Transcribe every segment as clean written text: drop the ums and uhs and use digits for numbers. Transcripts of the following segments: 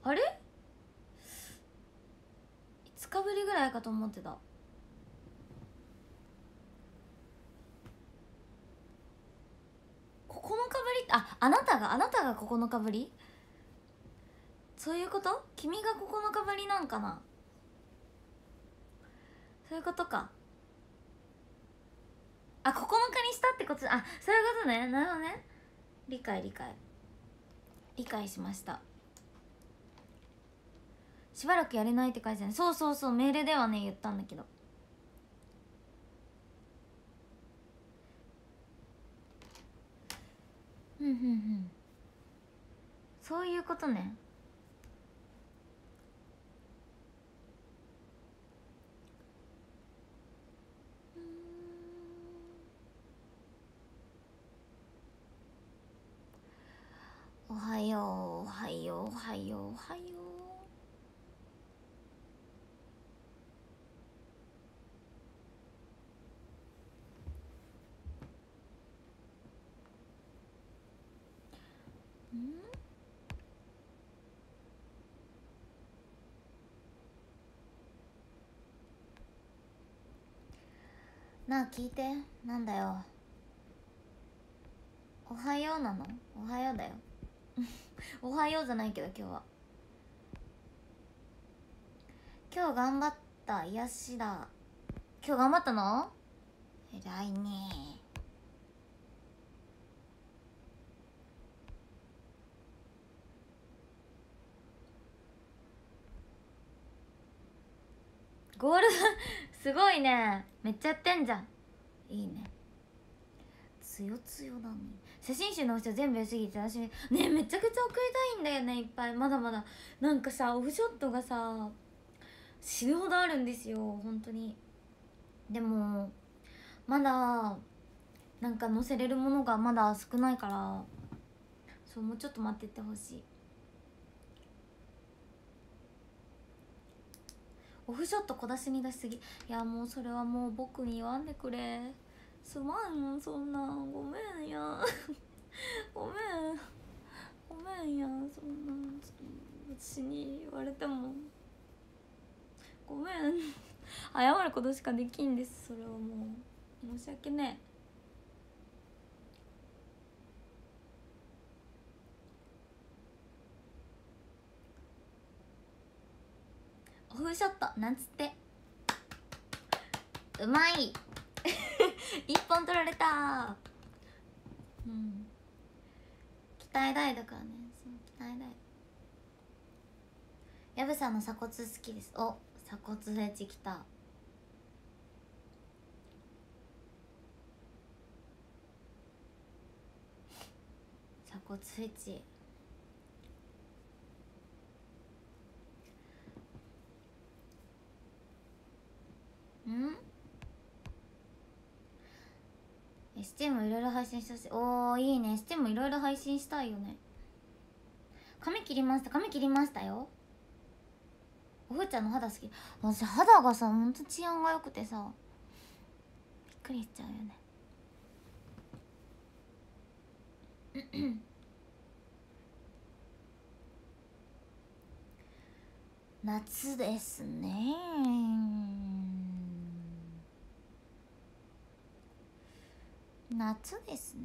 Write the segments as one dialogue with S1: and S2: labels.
S1: あれ5日ぶりぐらいかと思ってた。9日ぶり。あなたが9日ぶり。そういうこと？君が9日ぶりなんかな。そういうことか。9日にしたってこと。そういうことね。なるほどね。理解しました。しばらくやれないって書いてある。そうメールではね言ったんだけど。そういうことね。おはようおはようおはようおはよう。なあ聞いて。なんだよ。おはようなの？おはようだよおはようじゃないけど今日頑張った。癒しだ。今日頑張ったの？偉いね。ゴールすごいね。めっちゃやってんじゃん。いいね。つよつよだね。写真集の人全部良すぎて私ねめちゃくちゃ送りたいんだよね。いっぱいまだまだ。なんかさオフショットがさ死ぬほどあるんですよ本当に。でもまだなんか載せれるものがまだ少ないから、そうもうちょっと待っててほしい。オフショット小出しに出しすぎ。いやもうそれはもう僕に言わんでくれ。すまんよそんな。ごめんやごめんや。そんな私に言われてもごめん謝ることしかできんです。それはもう申し訳ねえ。オフショットなんつってうまい一本取られた。期待大だからね。そう期待大。矢部さんの鎖骨好きです。お鎖骨フェチきた。鎖骨フェチ。ステムいろいろ配信してほしい。おーいいね。ステムいろいろ配信したいよね。髪切りましたよ。おふーちゃんの肌好き。私肌がさほんと治安が良くてさびっくりしちゃうよね夏ですね。夏ですね。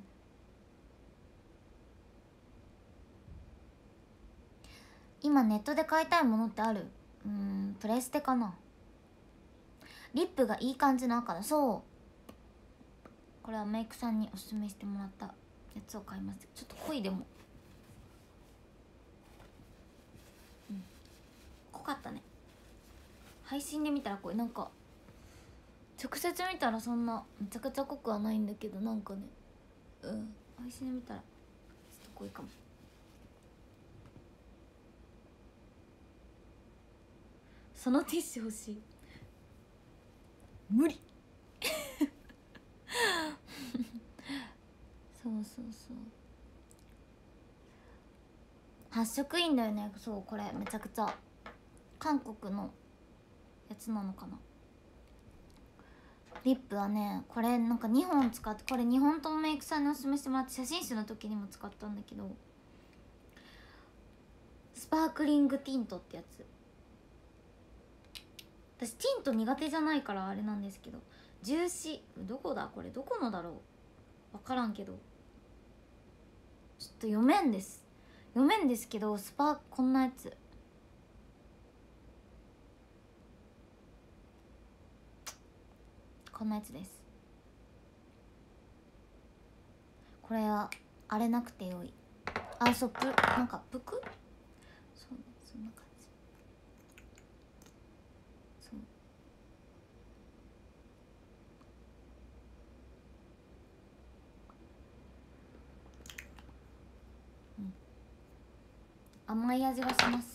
S1: 今ネットで買いたいものってある？プレステかな。リップがいい感じの赤だ。そうこれはメイクさんにおすすめしてもらったやつを買います。ちょっと濃い。でも濃かったね。配信で見たら濃い。なんか直接見たらそんなめちゃくちゃ濃くはないんだけど、なんかね配信で見たらちょっと濃いかも。そのティッシュ欲しい。無理そう発色いいんだよね。そうこれめちゃくちゃ韓国のやつなのかな。リップはねこれなんか2本使って、これ2本ともメイクさんにおすすめしてもらって写真集の時にも使ったんだけど、 スパークリングティントってやつ。私ティント苦手じゃないからあれなんですけど、重視どこだこれ、どこのだろう、分からんけど、ちょっと読めんですけど、こんなやつ、こんなやつです。これはあれなくてよい。あ、そう、なんかぷく、そんな感じ。そう、うん、甘い味がします。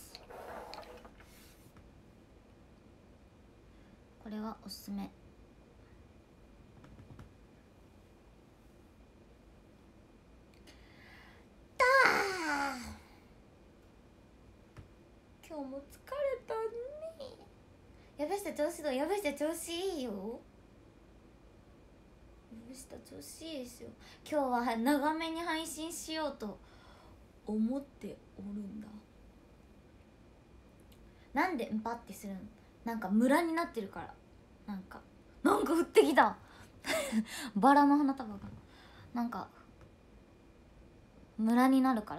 S1: これはおすすめ。今日も疲れたね。やべした調子どう？やべした調子いいよ。やべした調子いいですよ。今日は長めに配信しようと思っておるんだ。なんでんぱってするの？なんかムラになってるから。なんか降ってきたバラの花束がなんかムラになるから、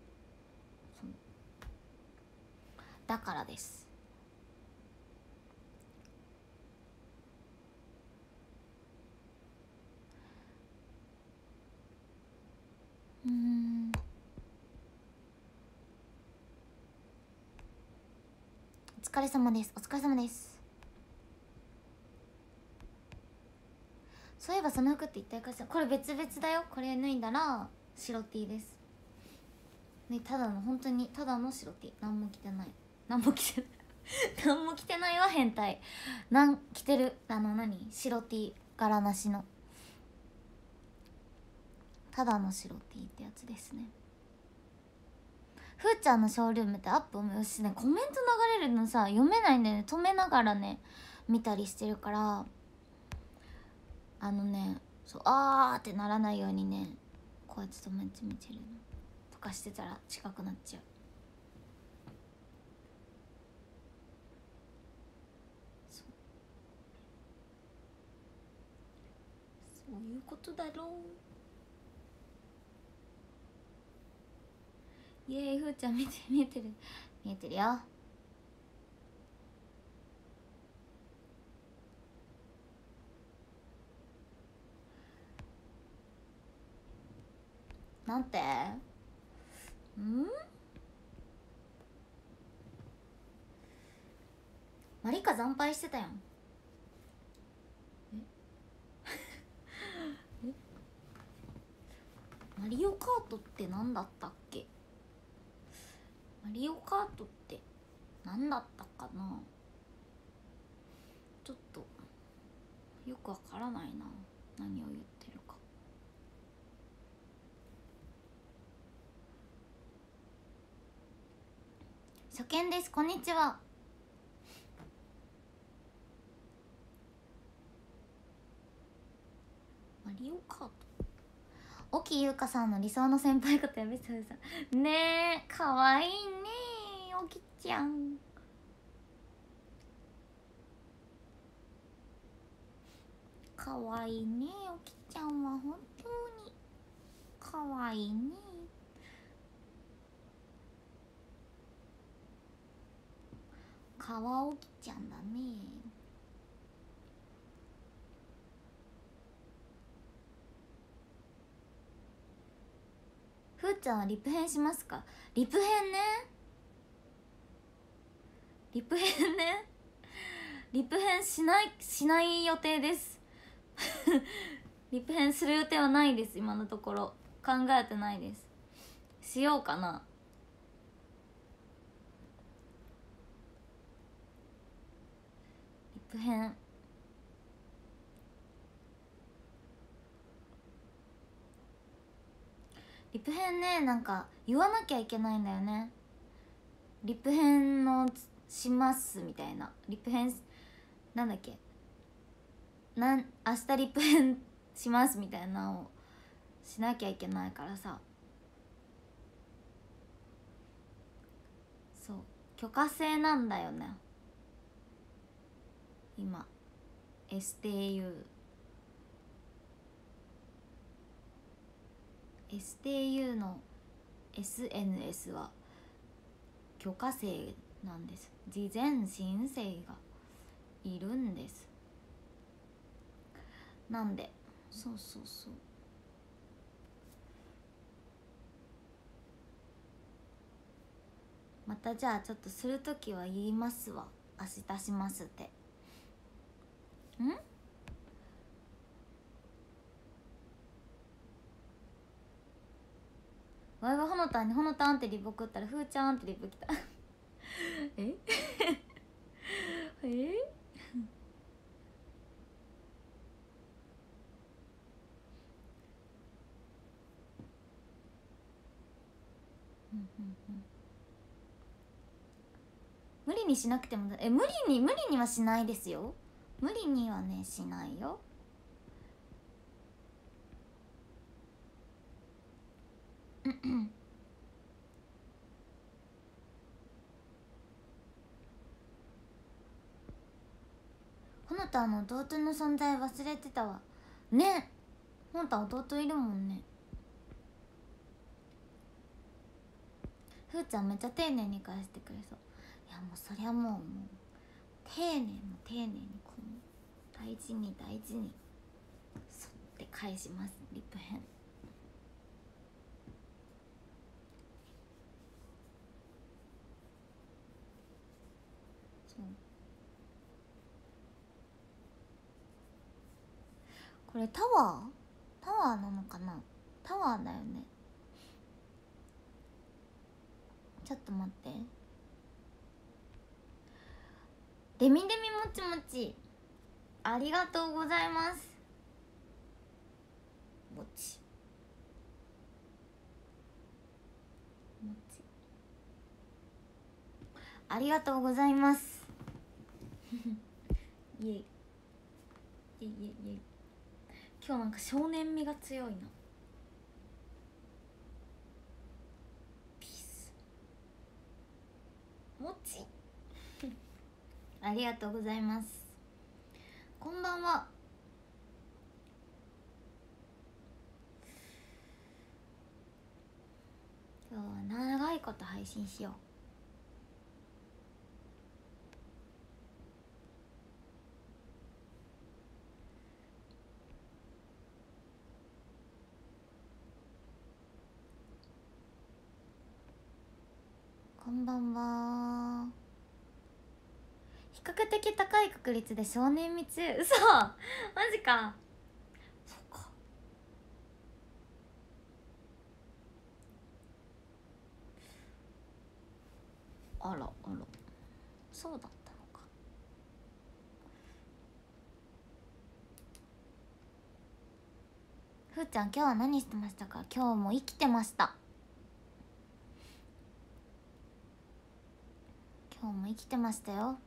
S1: だからです。お疲れ様です。お疲れ様です。そういえばその服って一体かしら、これ別々だよ。これ脱いだら白 T ですね。ただの本当にただの白 T、 何も着てない、何も着てない何も着てないは変態。着てる白 T 柄なしのただの白 T ってやつですね。ふーちゃんのショールームってアップもよしね、コメント流れるのさ読めないんだよね。止めながらね見たりしてるから、そうあーってならないようにね、こうやって止めて見てるのとかしてたら近くなっちゃう。そういうことだろう。イエーイ、ふーちゃん見えてる見えてるよ。なんてマリカ惨敗してたやん。マリオカートって何だったっけ？マリオカートって何だったかな。ちょっとよくわからないな、何を言ってるか。初見です、こんにちは。マリオカート、沖優香さんの理想の先輩方やめてくださいね。えかわいいね沖ちゃん。かわいいね沖ちゃんは本当にかわいいね。川沖ちゃんだね。ふーちゃんはリプ編しますか？リプ編ね、リプ編ねリプ編しない予定ですリプ編する予定はないです。今のところ考えてないです。しようかな。リプ編リプ編ね、なんか言わなきゃいけないんだよね。リプ編のしますみたいな。リプ編なんだっけ、明日リプ編しますみたいなのをしなきゃいけないからさ。 そう許可制なんだよね今 STU の SNS は許可制なんです。事前申請がいるんです。なんでそうそうそう、またじゃあちょっとするときは言いますわ。明日しますって。んわいがほのたんにほのたんってリボ送ったらふーちゃんってリボ来たええ無理にしなくても無理にはしないですよ。無理にはねしないよ。ほのたの弟の存在忘れてたわね。ほのた弟いるもんね。ふーちゃんめっちゃ丁寧に返してくれそう。いやもうそりゃもう丁寧も丁寧にこう大事に大事にそって返します。リップ編そう、これタワーなのかな。タワーだよね。ちょっと待って。デミデミもちもちありがとうございます。もちもちありがとうございますいえいえいえいえ、今日なんか少年味が強いな。ピースもちありがとうございます。こんばんは。今日は長いこと配信しよう。こんばんは。比較的高い確率で少年味強い。嘘マジか。そっか。あらあら、そうだったのか。ふーちゃん今日は何してましたか。今日も生きてました。今日も生きてましたよ。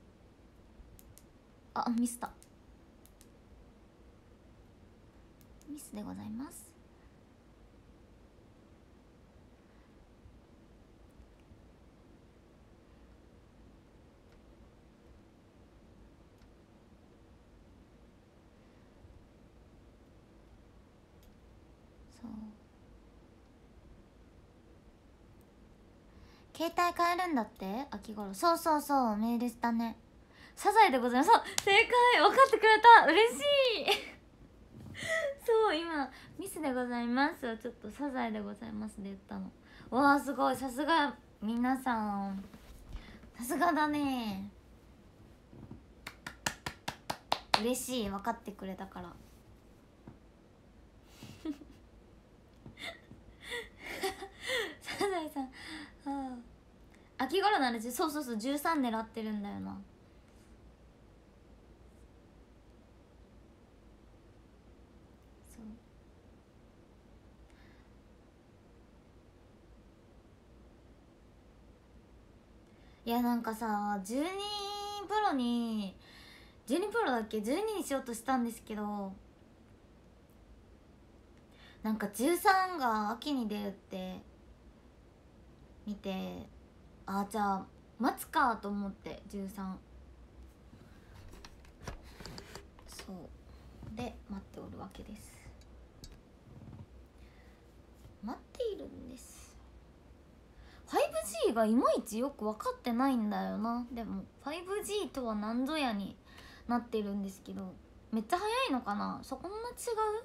S1: あ、ミスった。ミスでございます。そう、携帯変えるんだって秋頃。そうそうそう、メールしたね。サザエでございます。そう、正解、分かってくれた、嬉しいそう、今ミスでございますはちょっとサザエでございますで言ったの。わあすごい、さすが皆さん、さすがだね。嬉しい、分かってくれたからサザエさん、ああ秋頃なんですよ。そうそうそう、13狙ってるんだよな。そう、いやなんかさ、12プロに12プロだっけ、12にしようとしたんですけど、なんか13が秋に出るって見て、 あ、じゃあ待つかと思って。13、そうで待っておるわけです。待っているんです。 5G がいまいちよく分かってないんだよな。でも 5G とは何ぞやになってるんですけど、めっちゃ早いのかな、そこんな違う。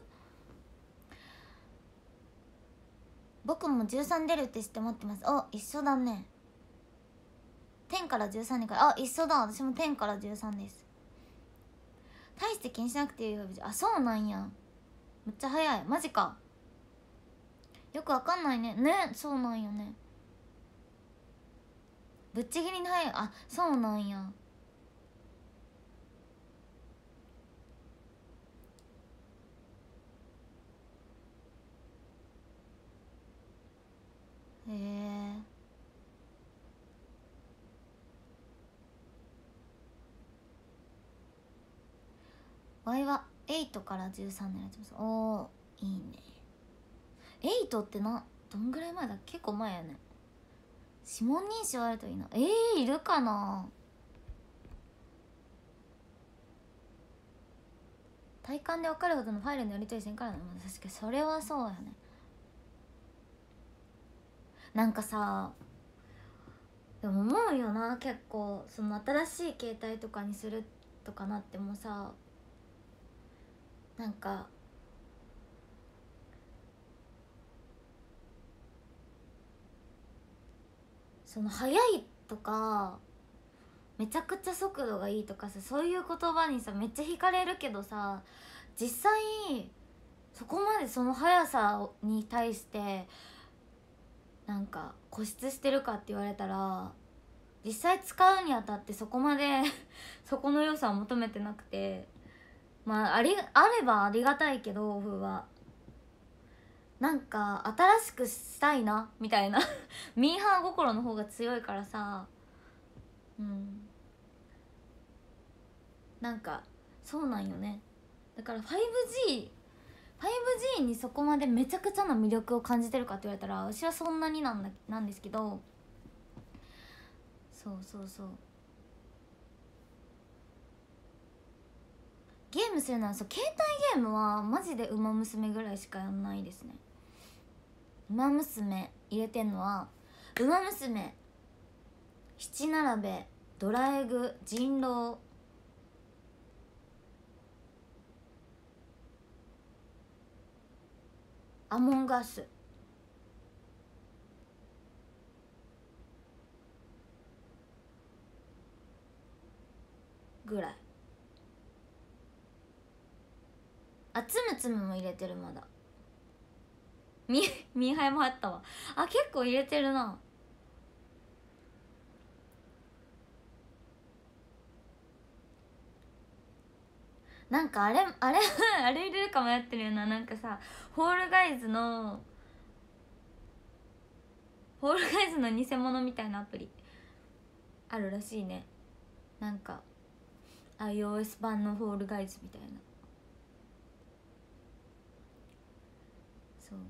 S1: 僕も13出るって知って待ってます。あ、一緒だね。10から13にから、あ、一緒だ。私も10から13です。大して気にしなくていいよ。あ、そうなんや。めっちゃ早い。マジか。よくわかんないね。ね、そうなんよね。ぶっちぎりに早い。あ、そうなんや。へえ。ワイは8から13年やってます。おー、いいね。8ってどんぐらい前だ。結構前やね。指紋認証あるといいな。いるかな。体感で分かるほどのファイルのやり取りせんからな。確かにそれはそうやね。なんかさ、でも思うよな、結構その新しい携帯とかにするとかなってもさ、なんかその速いとかめちゃくちゃ速度がいいとかさ、そういう言葉にさめっちゃ惹かれるけどさ、実際そこまでその速さに対してなんか固執してるかって言われたら、実際使うにあたってそこまでそこの良さを求めてなくて、まああればありがたいけど、オフはなんか新しくしたいなみたいなミーハー心の方が強いからさ、うん、なんかそうなんよね。だから 5G にそこまでめちゃくちゃな魅力を感じてるかって言われたら、私はそんなになんですけど、そうそうそう、ゲームするのはそう、携帯ゲームはマジでウマ娘ぐらいしかやんないですね。ウマ娘入れてんのはウマ娘、七並べ、ドラえぐ、人狼、アモンガスぐらい。あ、つむつむも入れてる。まだミーハイもあったわ。あ、結構入れてるな。なんかあれあれ入れるかもやってるよな。なんかさ、ホールガイズの偽物みたいなアプリあるらしいね。なんか iOS 版のホールガイズみたいな。そう、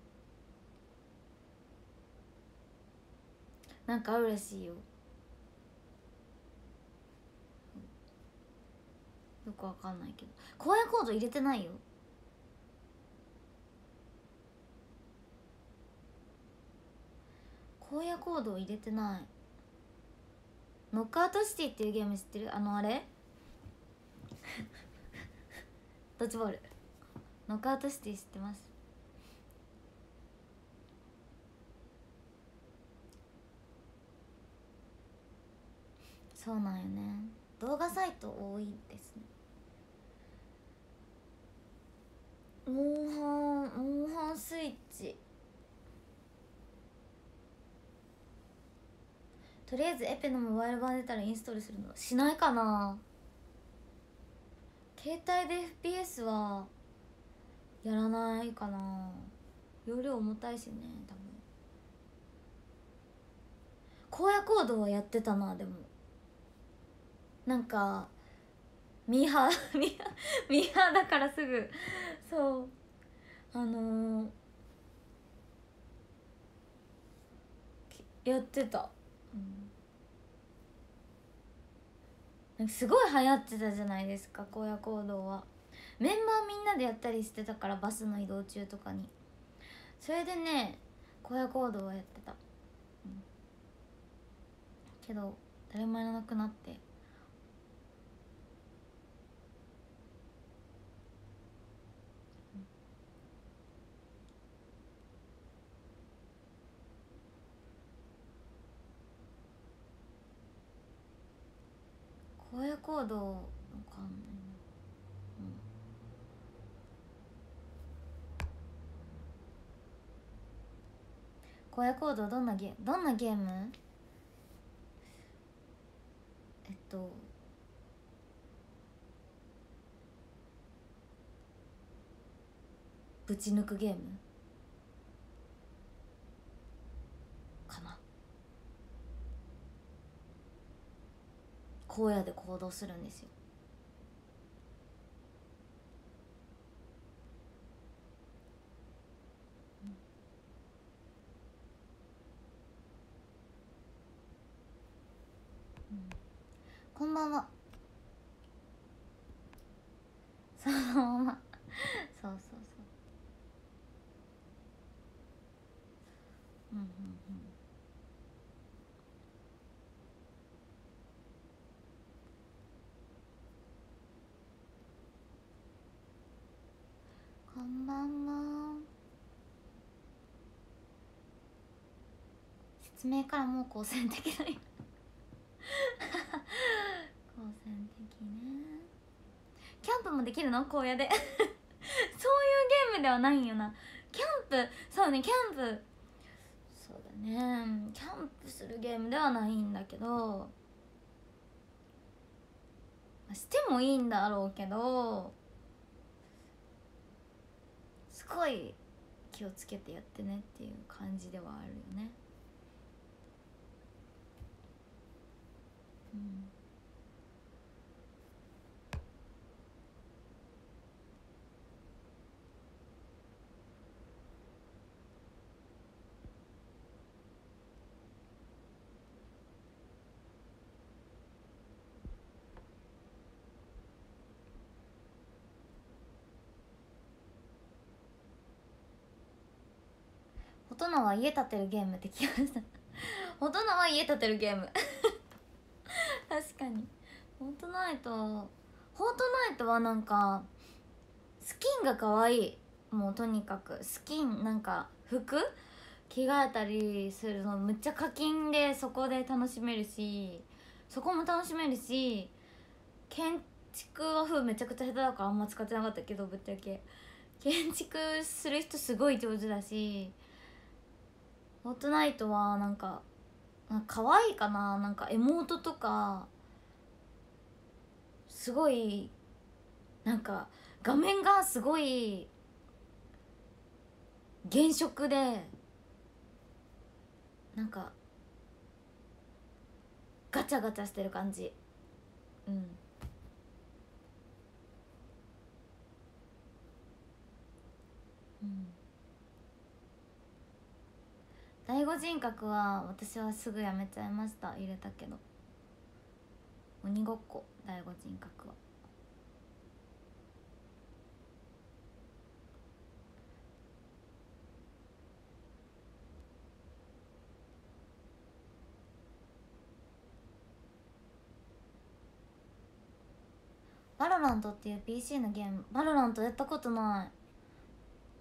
S1: なんかあるらしいよ。よくわかんないけど、荒野コード入れてないよ。荒野コードを入れてない。ノックアウトシティっていうゲーム知ってる？あれドッジボール。ノックアウトシティ知ってます。そうなんよね。動画サイト多いですね。モンハンスイッチ。とりあえずエペのモバイル版出たらインストールするのしないかな。携帯で FPS はやらないかな。容量重たいしね、多分。荒野行動はやってたな。でもなんかミーハーミーハーだからすぐ、そうやってた。 なんかすごい流行ってたじゃないですか、荒野行動は。メンバーみんなでやったりしてたから、バスの移動中とかに。それでね荒野行動はやってた、けど誰もやらなくなって。荒野行動わかんないな。荒野行動どんなゲーム？ぶち抜くゲームかな。荒野で行動するんですよ。こんばんは。そのままそうそうそう。うんうんうん。こんばんは。説明からもう好戦的だよ好戦的ね。キャンプもできるの荒野でそういうゲームではないんよな。キャンプ、そうね、キャンプ、そうだね、キャンプするゲームではないんだけど、してもいいんだろうけど、すごい気をつけてやってねっていう感じではあるよね。大人は家建てるゲームって聞きました大人は家建てるゲーム確かに。フォートナイトはなんかスキンが可愛い。もうとにかくスキン、なんか服着替えたりするのむっちゃ課金で、そこで楽しめるし、そこも楽しめるし、建築はめちゃくちゃ下手だからあんま使ってなかったけど、ぶっちゃけ建築する人すごい上手だし、フォートナイトはなんか可愛いかな。なんか妹とかすごい、なんか画面がすごい原色で、なんかガチャガチャしてる感じ。うんうん。第五人格は私はすぐやめちゃいました。入れたけど鬼ごっこ、第五人格は。バロラントっていう PC のゲーム、バロラントやったことない。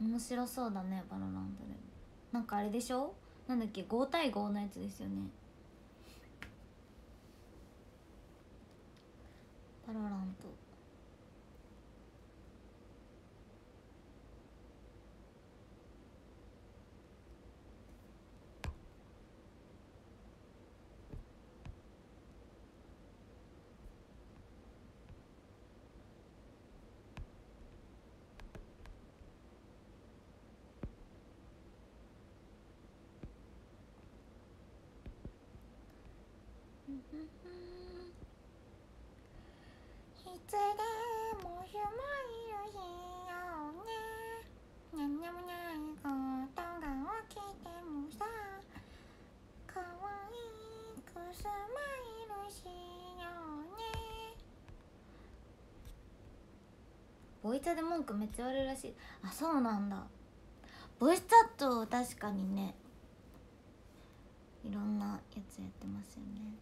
S1: 面白そうだね、バロラントでも。なんかあれでしょ、なんだっけ、5対5のやつですよね、バロラント。いつでも夢いる日よね。なんでもないことが起きてもさ、可愛くスマイルしようね。ボイチャで文句めっちゃあるらしい。あ、そうなんだ。ボイスチャット確かにね、いろんなやつやってますよね。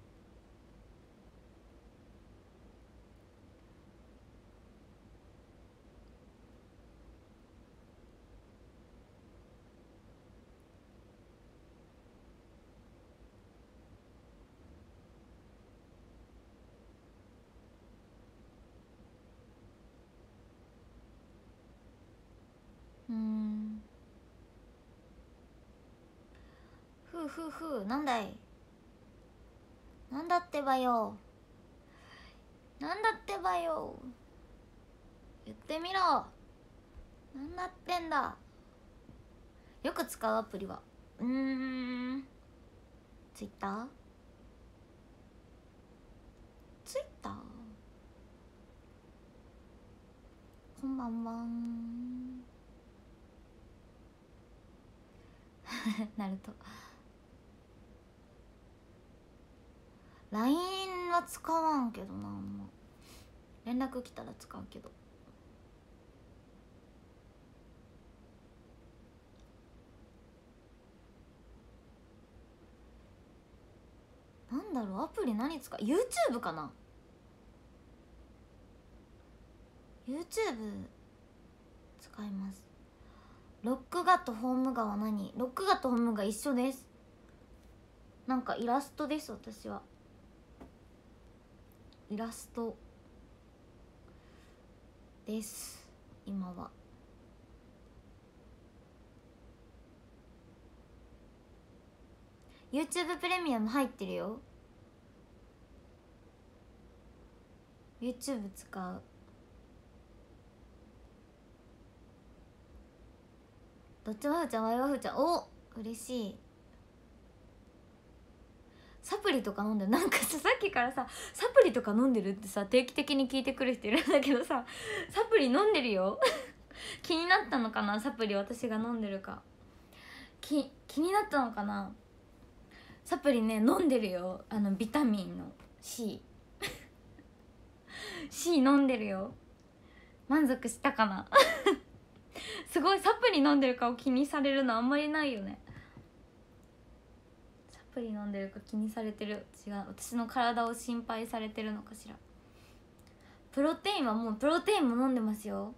S1: ふうふうふう、なんだい、なんだってばよ、なんだってばよ、言ってみろ、なんだってんだ。よく使うアプリはツイッター、ツイッター、こんばんはナルト。 LINE は使わんけどな、あんま。連絡来たら使うけど。なんだろう、アプリ何使う？ YouTube かな。 YouTube 使います。録画とホーム画は何？録画とホーム画一緒です。なんかイラストです、私は。イラストです今は。YouTube プレミアム入ってるよ。 YouTube 使う。どっちもふーちゃん、ワイはふーちゃん。お、嬉しい。サプリとか飲んでる？なんかさ、さっきからさ、サプリとか飲んでるってさ、定期的に聞いてくる人いるんだけどさ、サプリ飲んでるよ。気になったのかな、サプリ私が飲んでるか。気になったのかな。サプリね、飲んでるよ。ビタミンの C 飲んでるよ。満足したかな。すごい、サプリ飲んでるかを気にされるのあんまりないよね。サプリ飲んでるか気にされてる？違う、私の体を心配されてるのかしら。プロテインはもうプロテインも飲んでますよ。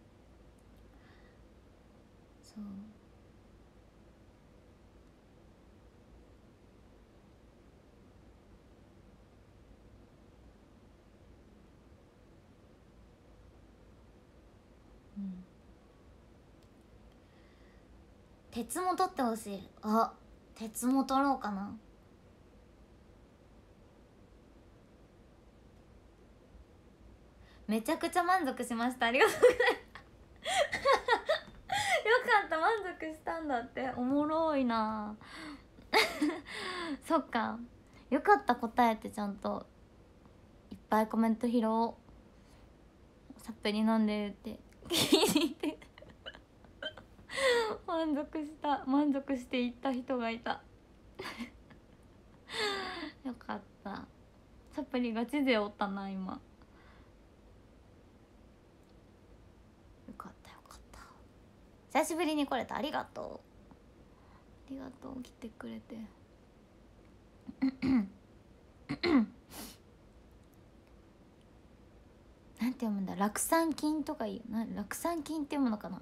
S1: そう、うん、鉄も取ってほしい。あ、鉄も取ろうかな。めちゃくちゃ満足しました。ありがとうございます。よかった、満足したんだって。おもろいな。そっか、よかった、答えてちゃんといっぱいコメント拾おう。サプリ飲んでるって聞いて満足していった人がいた。よかった。サプリガチでおったな今。よかったよかった。久しぶりに来れた。ありがとう、ありがとう、来てくれて。なんて読むんだ、酪酸菌とかいいよな。酪酸菌って読むのかな。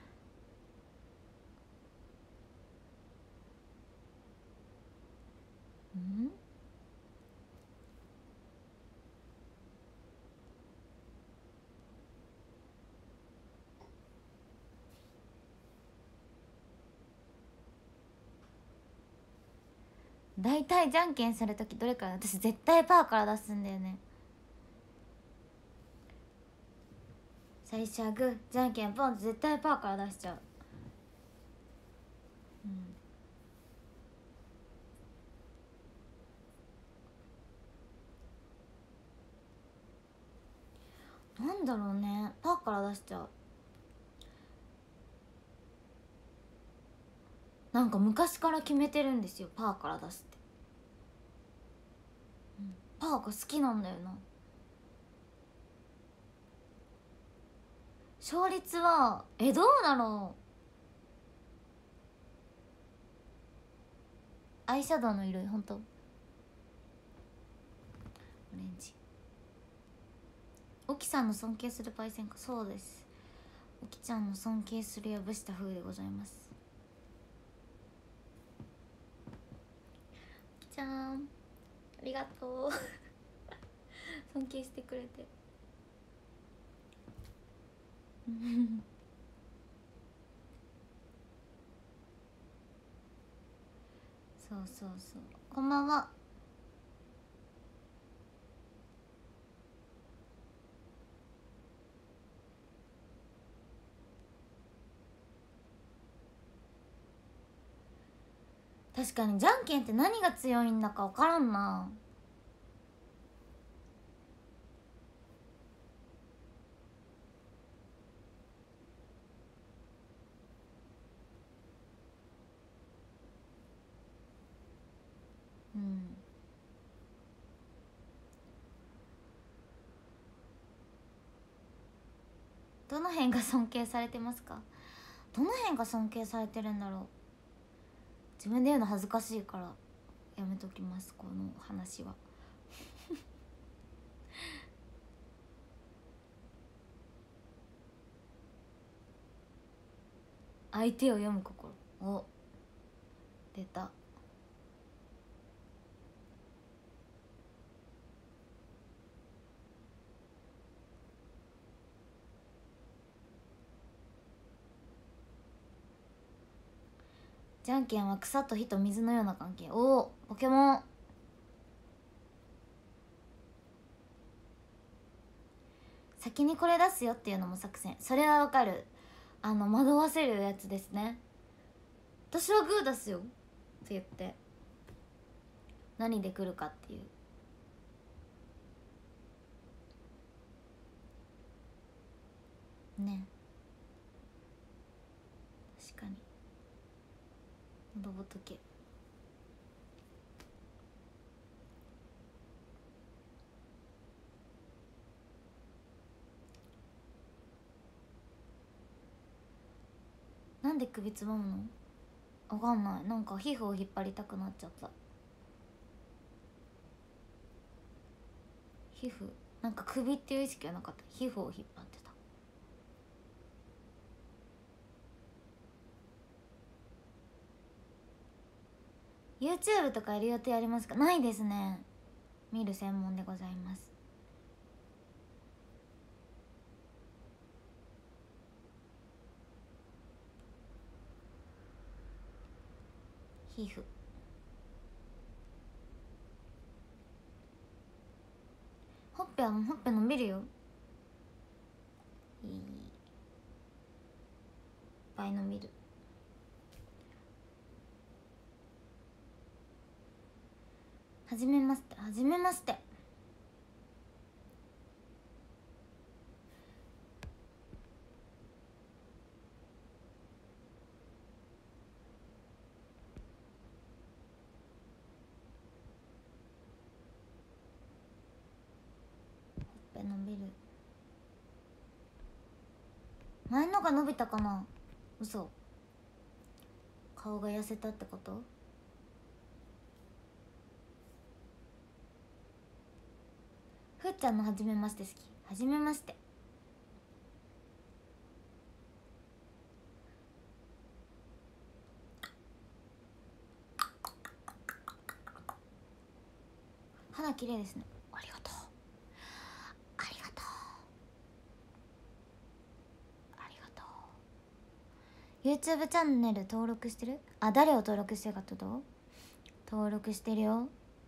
S1: うん、大体じゃんけんするときどれから？私絶対パーから出すんだよね。最初はグー、じゃんけんポンって絶対パーから出しちゃう。なんだろうね、パーから出しちゃう。なんか昔から決めてるんですよ、パーから出すって。 パーが好きなんだよな。勝率はどうだろう。アイシャドウの色ほんとオレンジ。沖さんの尊敬するパイセンか。そうです、沖ちゃんの尊敬する藪下風でございます。沖ちゃんありがとう尊敬してくれてそうそうそう、こんばんは。確かにじゃんけんって何が強いんだか分からんな。うん、どの辺が尊敬されてますか。どの辺が尊敬されてるんだろう。自分で言うの恥ずかしいからやめときます、この話は相手を読む心。お、出た。じゃんけんは草と火と水のような関係。おお、ポケモン。先にこれ出すよっていうのも作戦。それはわかる。惑わせるやつですね。私はグー出すよって言って何で来るかっていうね。確かにロボト系。なんで首つまむの。わかんない、なんか皮膚を引っ張りたくなっちゃった。皮膚なんか首っていう意識はなかった。皮膚を引っ張ってた。YouTube とかやる予定ありますか。ないですね。見る専門でございます。皮膚ほっぺはほっぺ伸びるよ。いっぱい伸びる。はじめまして、はじめまして。ほっぺ伸びる。前のが伸びたかな。嘘。顔が痩せたってこと。ふーちゃんのはじめまして好き。はじめまして。肌綺麗ですね。ありがとうありがとうありがとう。 YouTube チャンネル登録してる。あ、誰を登録してるかってこと。登録してるよ。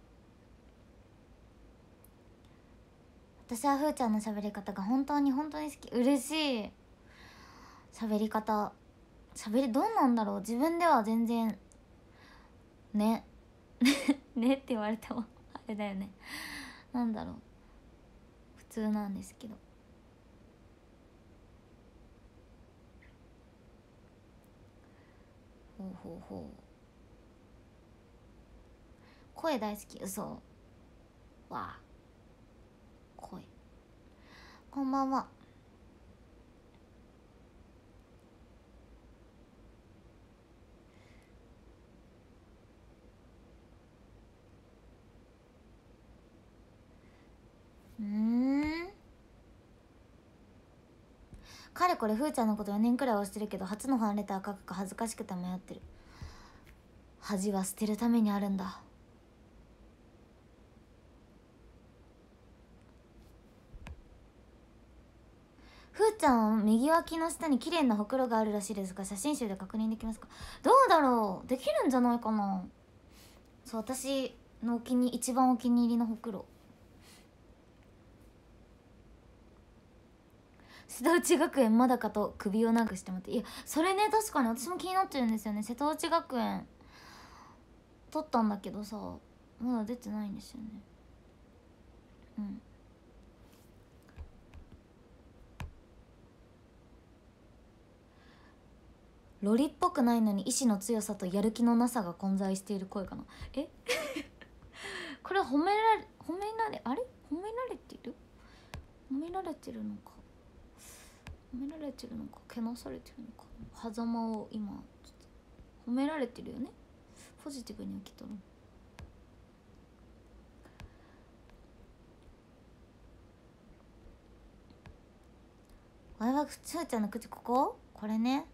S1: 私はふーちゃんの喋り方が本当に本当に好き。嬉しい。喋り方、どうなんだろう。自分では全然ねねって言われてもあれだよね。なんだろう、普通なんですけど。ほうほうほう。声大好き。嘘。 わ声こんばんは。かれこれふーちゃんのこと4年くらいはしてるけど、初のファンレター書くか恥ずかしくて迷ってる。恥は捨てるためにあるんだ。ふーちゃん右脇の下に綺麗なほくろがあるらしいですが、写真集で確認できますか？どうだろう、できるんじゃないかな。そう、私の一番お気に入りのほくろ。瀬戸内学園まだかと首を長くしてもらって。いやそれね、確かに私も気になってるんですよね。瀬戸内学園撮ったんだけどさ、まだ出てないんですよね。うん。ロリっぽくないのに意志の強さとやる気のなさが混在している声かな。えこれは褒められあれ褒められてる褒められてるのかけなされてるのか。狭間を今ちょっと褒められてるよね。ポジティブに受け取る。わいわふーちゃんの口これね、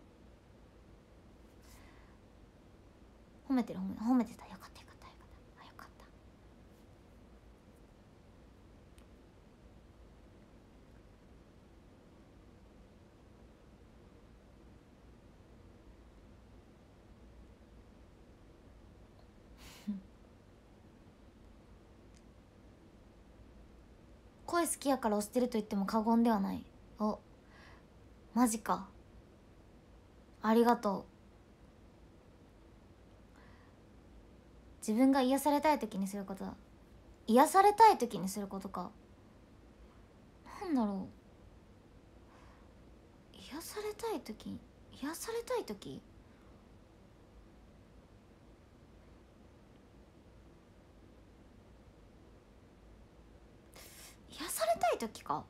S1: 褒めてた。よかったあ、よかった。声好きやから推してると言っても過言ではない。お、マジか、ありがとう。自分が癒されたい時にすることだ。癒されたい時にすることか。なんだろう、癒されたい時癒されたい時か。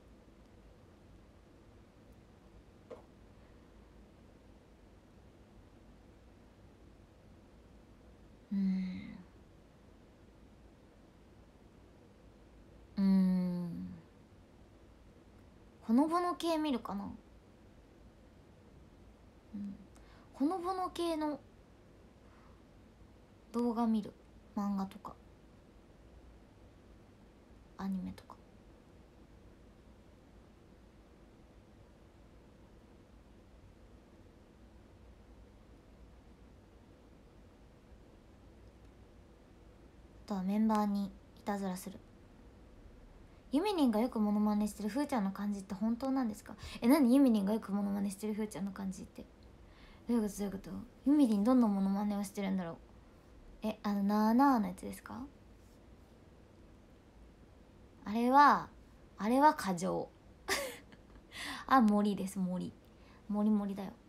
S1: ほのぼの系見るかな。ほのぼの系の動画見る。漫画とかアニメとか。あとはメンバーにいたずらする。ゆみりんがよくモノマネしてるふーちゃんの感じって本当なんですか？何ゆみりんがよくモノマネしてるふーちゃんの感じってどういうこと？ゆみりんどんなモノマネをしてるんだろう。なーなーのやつですか？あれは過剰あ、森です。森だよ。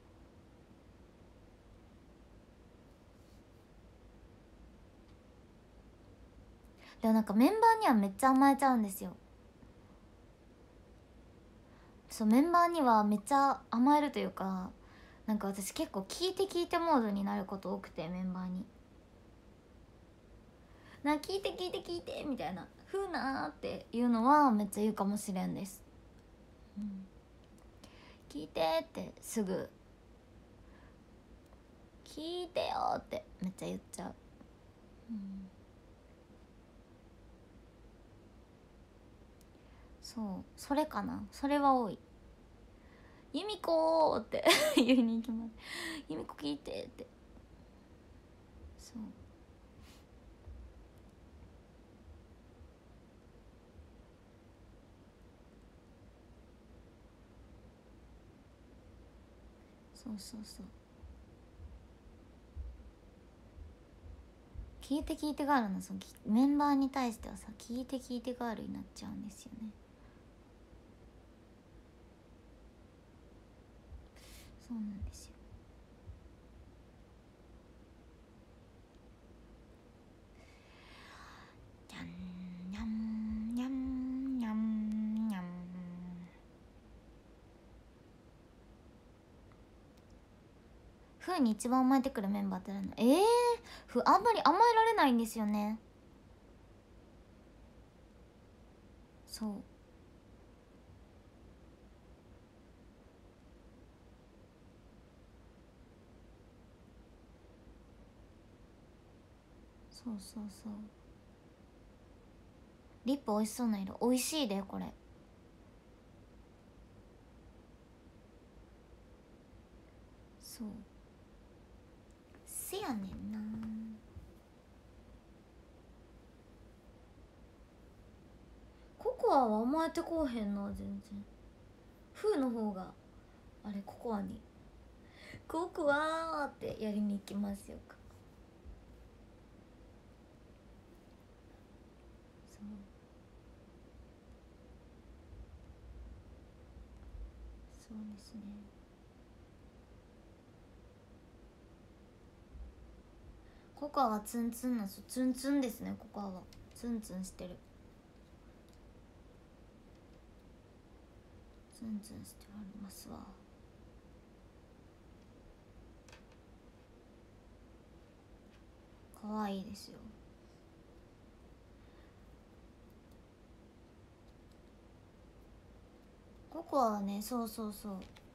S1: でもなんかメンバーにはめっちゃ甘えちゃうんですよ。そう、メンバーにはめっちゃ甘えるというか、なんか私結構聞いてモードになること多くて、メンバーに聞いてみたいなふうなーっていうのはめっちゃ言うかもしれんです。聞いてってすぐ聞いてよってめっちゃ言っちゃう。そう、それかな。それは多い。由美子って言いに行きます。由美子聞いてって。そうそう聞いてガールのそのメンバーに対してはさ、聞いてガールになっちゃうんですよね。そうなんですよ。じゃんにゃん風に一番甘えてくるメンバーって誰なの？あんまり甘えられないんですよね。そうそうそうそう。リップ美味しそうな色。美味しいでこれ。そうせやねんな。ココアは甘えてこうへんな全然。フーの方があれココアにココアってやりに行きますよか。そうそうですね。ココアはツンツンなんですよ。ツンツンですね。ココアはツンツンしてる。ツンツンしてありますわ。可愛いですよ。ココアはね、そうそうそう、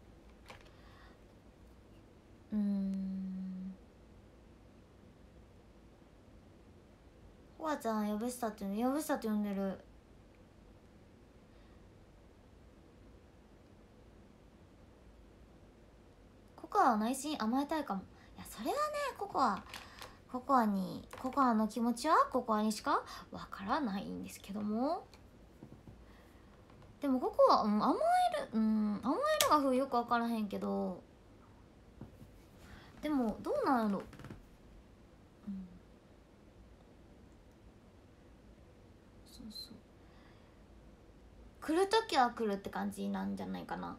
S1: ココアちゃん、やぶしたってやぶしたって呼んでる。ココアは内心甘えたいかも。いやそれはね、ココアの気持ちはココアにしかわからないんですけども、でもココア、甘えるがよくわからへんけど、でもどうなんやろ。そうそう、来る時は来るって感じなんじゃないかな。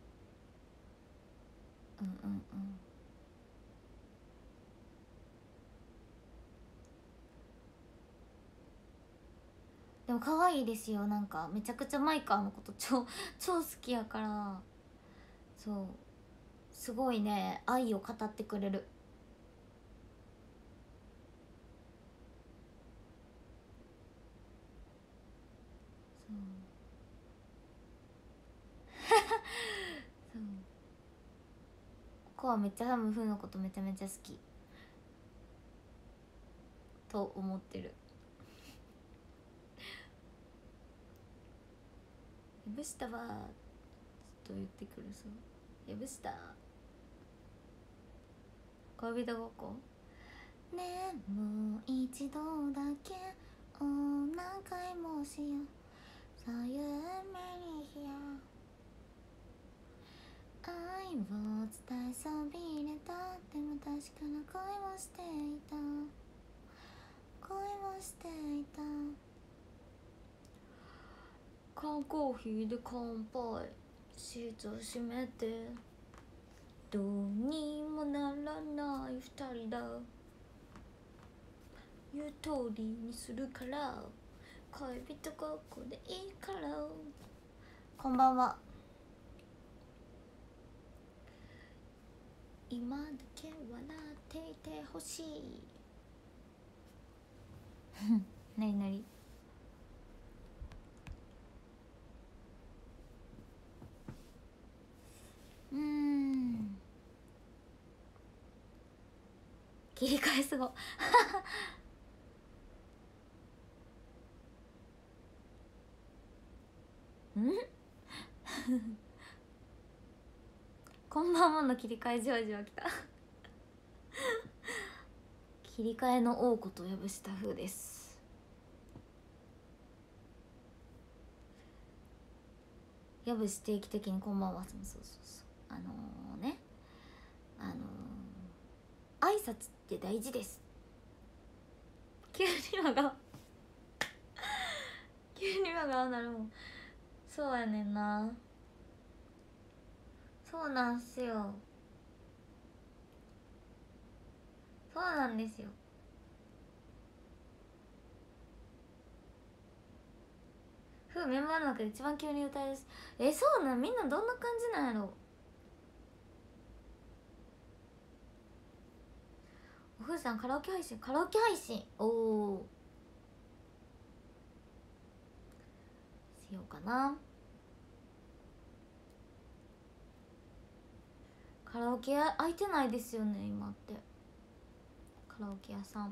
S1: でも可愛いですよ。なんかめちゃくちゃマイカーのこと超好きやから、そうすごいね、愛を語ってくれる。そうそう、ココアめっちゃ多分フーのことめちゃめちゃ好きと思ってる。やぶしたはと言ってくる。そうやぶした恋人ごっこねえ、もう一度だけ何回もしようそういう目にひや愛を伝えそびれた。でも確かな恋をしていた、恋をしていた。缶コーヒーで乾杯、シーツを閉めて、どうにもならない二人だ、言う通りにするから、恋人ごっこでいいから。こんばんは。今だけ笑っていてほしいなになに。切り替えすごんこんばんはの切り替えじわじわきた切り替えの王ことやぶした風です。やぶし定期的にこんばんは。そうそうそうね、挨拶って大事です。急に真顔急に真顔なるもん。そうやねんな、そうなんすよ、そうなんですよ。メンバーの中で一番急に歌える。そうなん、みんなどんな感じなんやろ。 ふーさんカラオケ配信、カラオケ配信、おおしようかな。カラオケ屋空いてないですよね今って。カラオケ屋さん、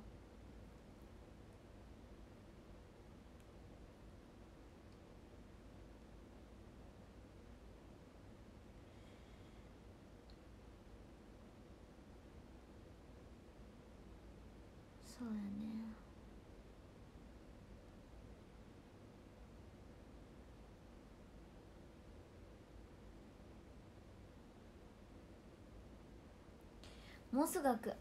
S1: そうやね。もうすぐ開く。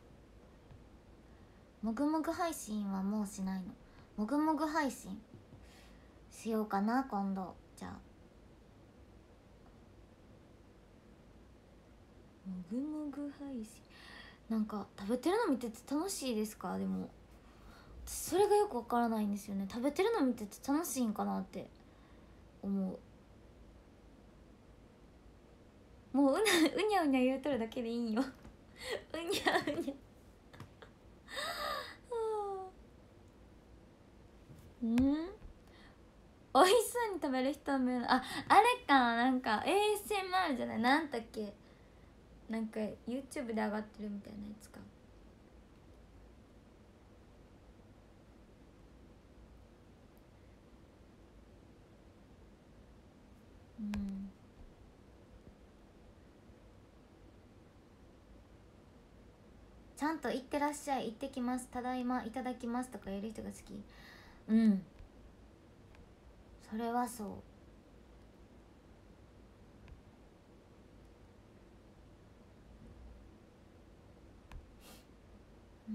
S1: もぐもぐ配信はもうしないの。もぐもぐ配信しようかな今度。じゃあもぐもぐ配信、なんか食べてるの見てて楽しいですか？でも私それがよくわからないんですよね。食べてるの見てて楽しいんかなって思う。もううにゃうにゃ言うとるだけでいいんようにゃうにゃうん美味しそうに食べる人は見る。あれか、なんか ASMR じゃない、なんだっけ、なんか YouTube で上がってるみたいなやつか。うん、ちゃんと「いってらっしゃい」「行ってきます」「ただいま」「いただきます」とか言える人が好き。うん、それはそう。うん、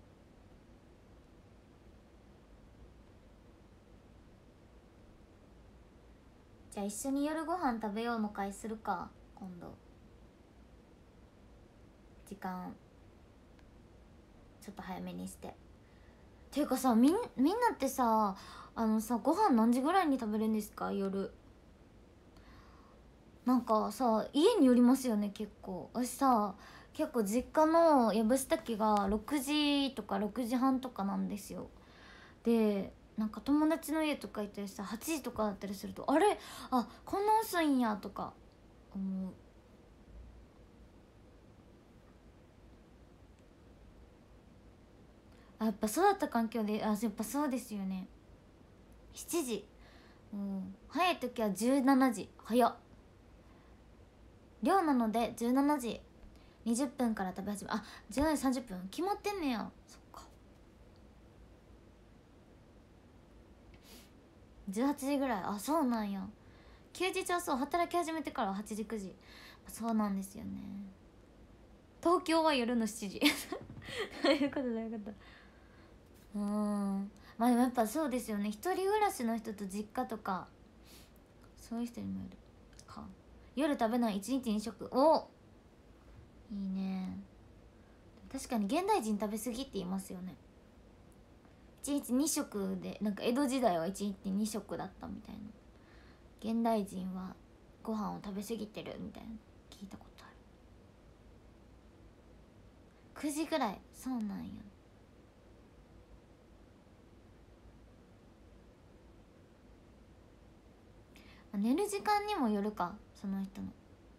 S1: じゃあ一緒に夜ご飯食べようの会するか今度。時間ちょっと早めにして。ていうかさ、みんなってさ、ご飯何時ぐらいに食べるんですか夜。なんかさ家によりますよね結構。私さ結構実家の藪下家が6時とか6時半とかなんですよ。でなんか友達の家とか行ったりさ8時とかだったりすると、あれ、あこんな遅いんやとか思う。あやっぱ育った環境で、あやっぱそうですよね。7時、うん、早い時は17時、早っ。寮なので17時20分から食べ始め、あ17時30分決まってんねや。そっか、18時ぐらい、あそうなんや。休日はそう働き始めてから8時9時、そうなんですよね。東京は夜の7時どういうことどういうこと。うん、まあでもやっぱそうですよね。一人暮らしの人と実家とかそういう人にもいるか。夜食べない1日2食、おいいね。確かに現代人食べ過ぎって言いますよね。1日2食で、なんか江戸時代は1日2食だったみたいな。現代人はご飯を食べ過ぎてるみたいな聞いたことある。9時ぐらい、そうなんや。寝る時間にもよるか、その人の。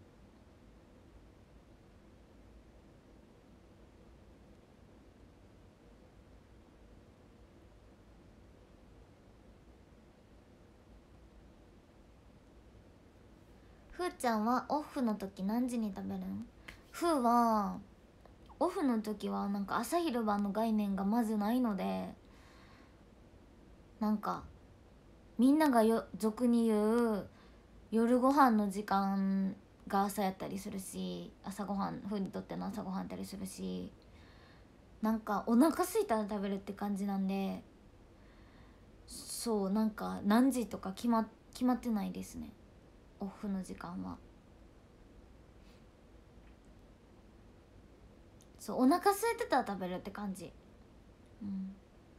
S1: ふーちゃんはオフの時何時に食べるん？ふーはオフの時はなんか朝昼晩の概念がまずないので、なんかみんなが俗に言う夜ご飯の時間が朝やったりするし、朝ごはんふーにとっての朝ごはんやったりするし、なんかお腹空いたら食べるって感じなんで、そうなんか何時とか決まってないですね、オフの時間は。そうお腹空いてたら食べるって感じ。うん、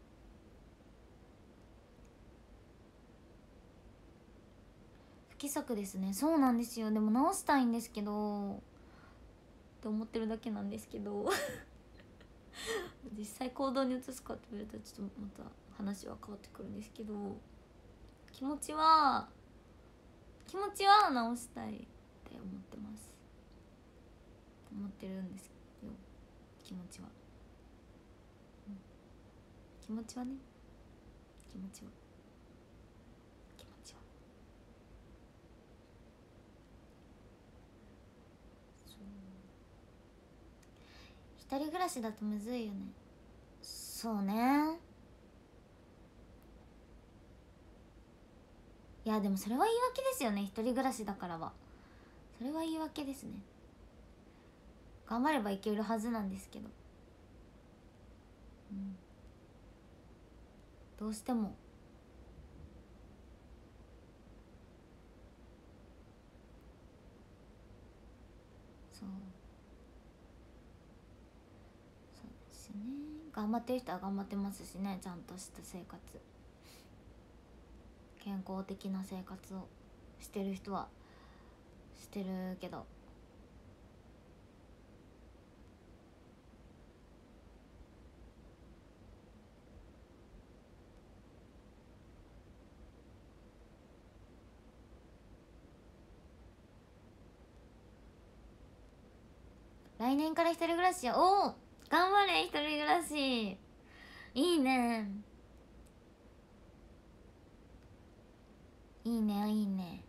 S1: 不規則ですね。そうなんですよ。でも直したいんですけどって思ってるだけなんですけど実際行動に移すかって言われたらちょっとまた話は変わってくるんですけど、気持ちは直したいって思ってます。思ってるんですよ、気持ちは、うん、気持ちはね、気持ちはそう、一人暮らしだとむずいよね。そうね。いやでもそれは言い訳ですよね、一人暮らしだからは。それは言い訳ですね。頑張ればいけるはずなんですけど、うん、どうしてもそうですよね。頑張ってる人は頑張ってますしね、ちゃんとした生活、健康的な生活をしてる人はしてるけど、来年から一人暮らしや。おお、頑張れ一人暮らし、いいねいいねいいね、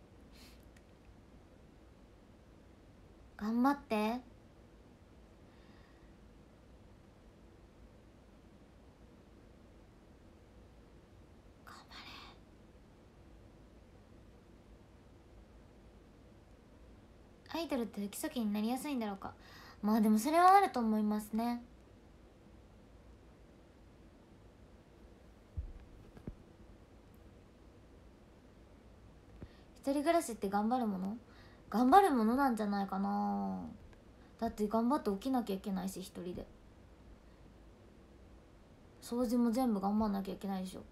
S1: 頑張って。頑張れ。アイドルって不規則になりやすいんだろうか。まあでもそれはあると思いますね。一人暮らしって頑張るもの、頑張るものなんじゃないかな。だって頑張って起きなきゃいけないし、一人で掃除も全部頑張んなきゃいけないでしょ。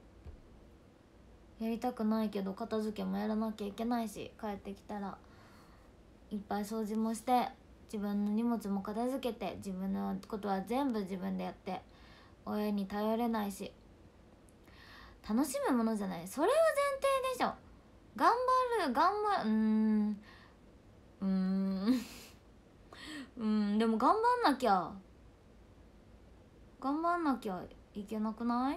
S1: やりたくないけど片付けもやらなきゃいけないし、帰ってきたらいっぱい掃除もして、自分の荷物も片付けて、自分のことは全部自分でやって、親に頼れないし、楽しむものじゃない、それは前提でしょ。頑張るうーんでも頑張んなきゃいけなくない？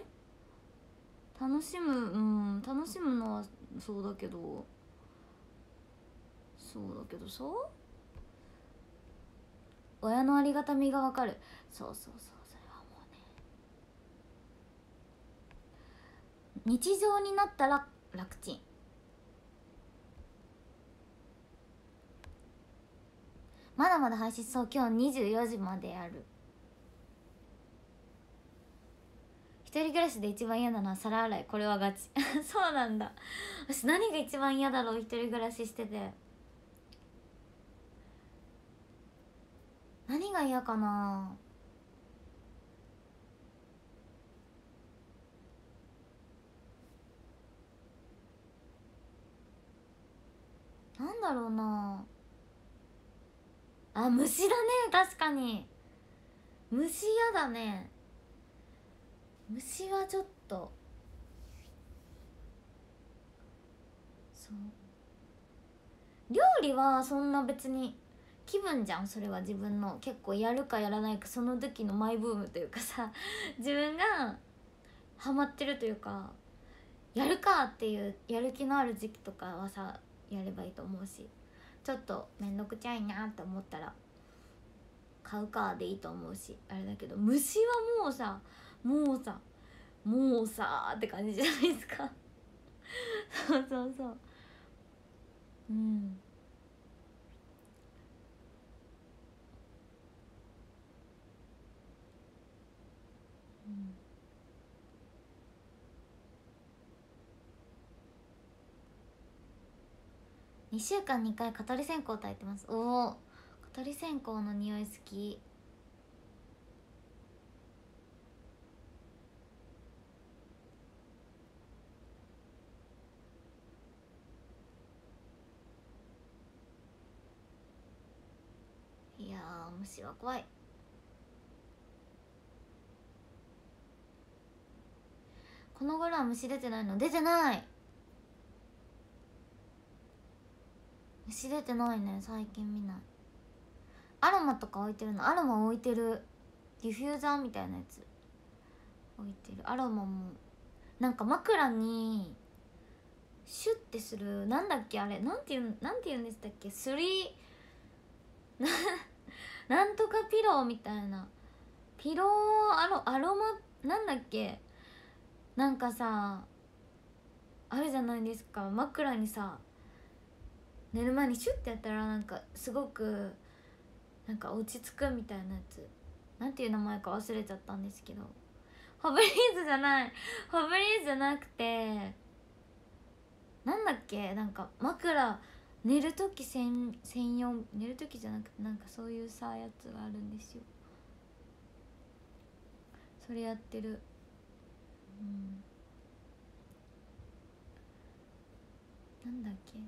S1: 楽しむのはそうだけど、さ、親のありがたみがわかる。そう、それはもうね、日常になったら楽ちん。まだまだ配信、そう、今日24時までやる。一人暮らしで一番嫌なのは皿洗い、これはガチそうなんだ。私何が一番嫌だろう、一人暮らししてて。何が嫌かな。なんだろうな。あ、虫だね、確かに。虫嫌だね。虫はちょっと、そう料理はそんな別に気分じゃん。それは自分の結構やるかやらないか、その時のマイブームというかさ、自分がハマってるというか、やるかっていうやる気のある時期とかはさ、やればいいと思うし、ちょっとめんどくちゃいなって思ったら買うかでいいと思うし、あれだけど、虫はもうさって感じじゃないですかそう、うん、うん、2週間に1回蚊取り線香焚いてます。おお、蚊取り線香の匂い好き。いやー、虫は怖い。 この頃は虫出てないの？出てない。虫出てないね、最近見ない。アロマとか置いてるの？アロマ置いてる。ディフューザーみたいなやつ置いてる。アロマもなんか枕にシュッてする、なんだっけあれ、なんていうんでしたっけ、スリーなんとかピローみたいな、ピローアロマなんだっけ、なんかさあるじゃないですか、枕にさ寝る前にシュッてやったらなんかすごくなんか落ち着くみたいなやつ、なんていう名前か忘れちゃったんですけど、ファブリーズじゃない、ファブリーズじゃなくてなんだっけ、なんか枕寝る時専用、寝る時じゃなくてなんかそういうさやつがあるんですよ。それやってる。なんだっけ、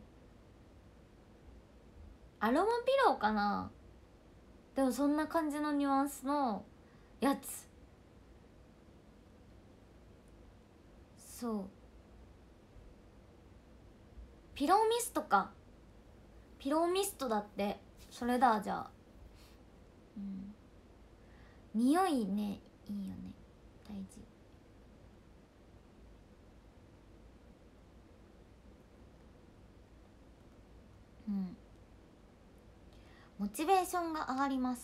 S1: アロマピローかな。でもそんな感じのニュアンスのやつ。そう、ピローミストか、ピローミストだって。それだ。じゃあ匂いね、いいよね、大事。モチベーションが上がります。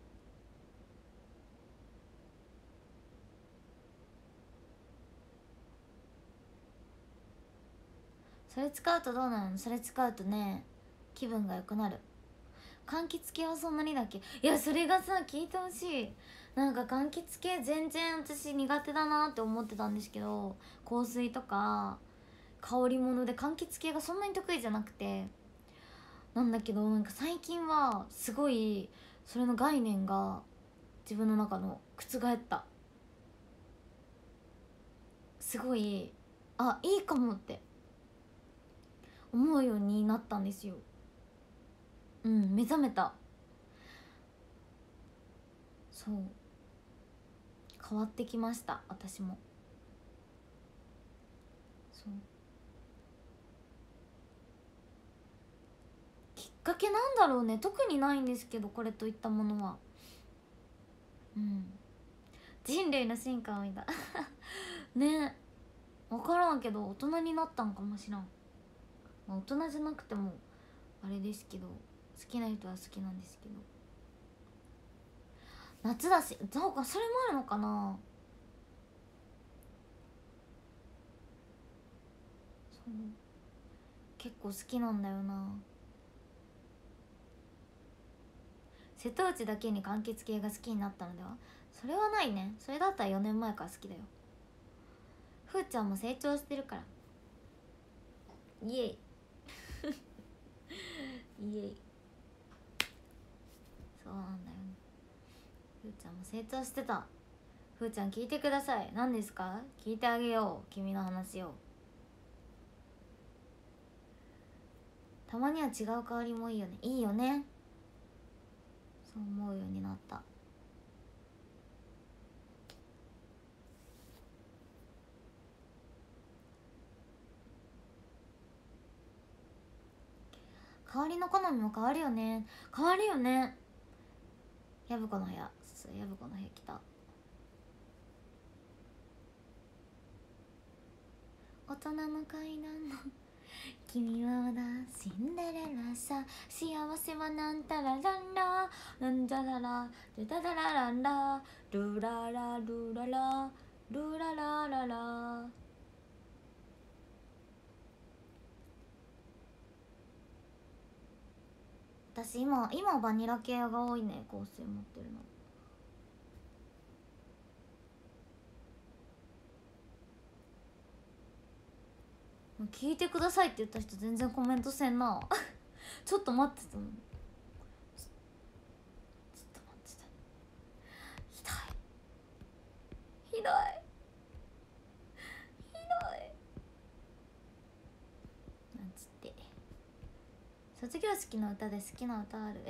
S1: それ使うとどうなの？それ使うとね、気分が良くなる。柑橘系はそんなにだっけ？いや、それがさ聞いてほしい。なんか柑橘系全然私苦手だなって思ってたんですけど、香水とか香り物で柑橘系がそんなに得意じゃなくて、なんだけどなんか最近はすごいそれの概念が自分の中の覆った。すごい、あ、いいかもって思うようになったんですよ。目覚めた。そう、変わってきました私も。そう、きっかけなんだろうね、特にないんですけど、これといったものは。人類の進化を見たね、分からんけど大人になったんかもしらん。まあ、大人じゃなくてもあれですけど、好きな人は好きなんですけど、夏だし、そうか、それもあるのかな。そう、結構好きなんだよな。瀬戸内だけに柑橘系が好きになったのでは？それはないね。それだったら4年前から好きだよ。ふーちゃんも成長してるから。イエイイエイ、そうなんだよね。ふーちゃんも成長してた。ふーちゃん聞いてください。何ですか？聞いてあげよう、君の話を。たまには違う香りもいいよね。いいよね、そう思うようになった。香りの好みも変わるよね。変わるよね。やぶこの部屋、そう、やぶこの部屋来た。大人の階段の君はまだシンデレラさ、幸せはなんたらランラなんじゃららでだだらランラルララルララルララララ。私今バニラ系が多いね、香水持ってるの。聞いてくださいって言った人全然コメントせんなちょっと待ってたの、ちょっと待ってた。ひどいひどいひどい、なんつって。卒業式の歌で好きな歌ある？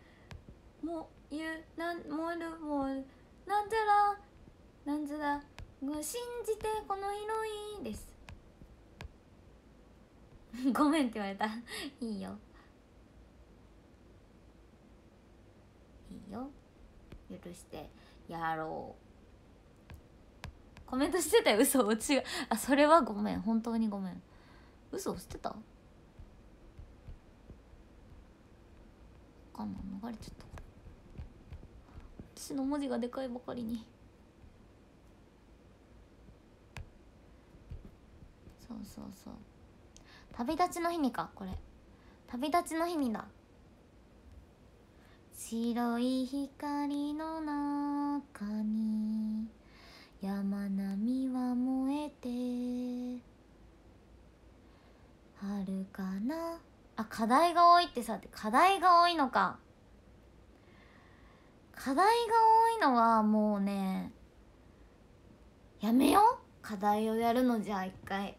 S1: もうゆなんもるもるなんちゃらなんちゃら信じてこの日のいいですごめんって言われたいいよいいよ、許してやろう。コメントしてたよ、嘘を違う。あ、それはごめん、本当にごめん。嘘をしてた？わかんない、逃れちゃった。私の文字がでかいばかりに。そうそうそう、旅立ちの日にか、これ旅立ちの日にだ。白い光の中に山並みは燃えて春かなあ。課題が多いってさ、って課題が多いのか。課題が多いのはもうね、やめよう、課題をやるの。じゃあ一回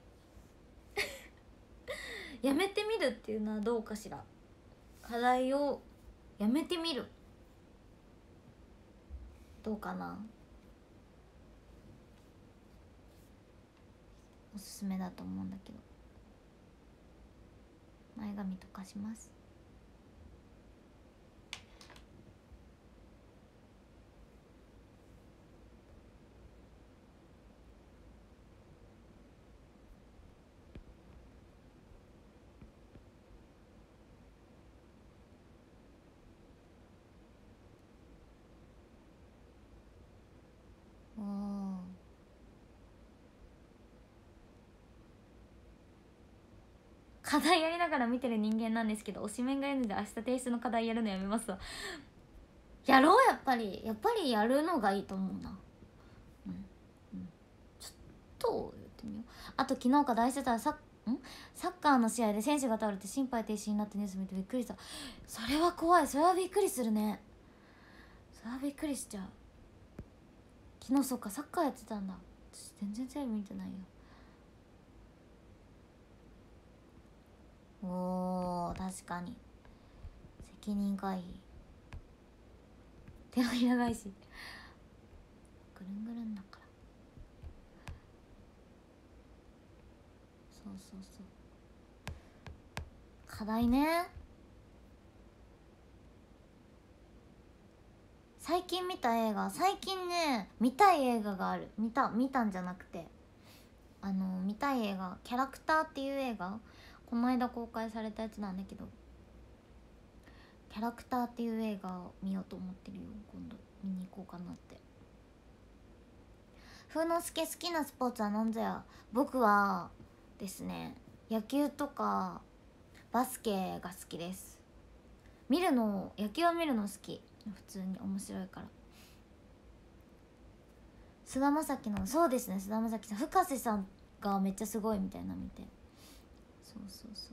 S1: やめてみるっていうのはどうかしら。課題をやめてみる、どうかな。おすすめだと思うんだけど。前髪とかします。おー、課題やりながら見てる人間なんですけど、推しメンがいるので明日提出の課題やるのやめますわ。やろう、やっぱりやるのがいいと思うな。うん、うん、ちょっとやってみよう。あと昨日課題してたらサッカーの試合で選手が倒れて心肺停止になってニュース見てびっくりした。それは怖い、それはびっくりするね。それはびっくりしちゃう。昨日そっか、サッカーやってたんだ。私全然テレビ見てないよ。おー、確かに責任回避、手のひら返し、ぐるんぐるんだから。そうそうそう、課題ね。最近見た映画、最近ね見たい映画がある。見たんじゃなくて、見たい映画、キャラクターっていう映画、この間公開されたやつなんだけど、キャラクターっていう映画を見ようと思ってるよ。今度見に行こうかなって。風之助、好きなスポーツは何ぞや。僕はですね、野球とかバスケが好きです。見るの、野球を見るの好き。普通に面白いから。菅田将暉の、そうですね、菅田将暉さん、深瀬さんがめっちゃすごいみたいなの見て。そうそうそう。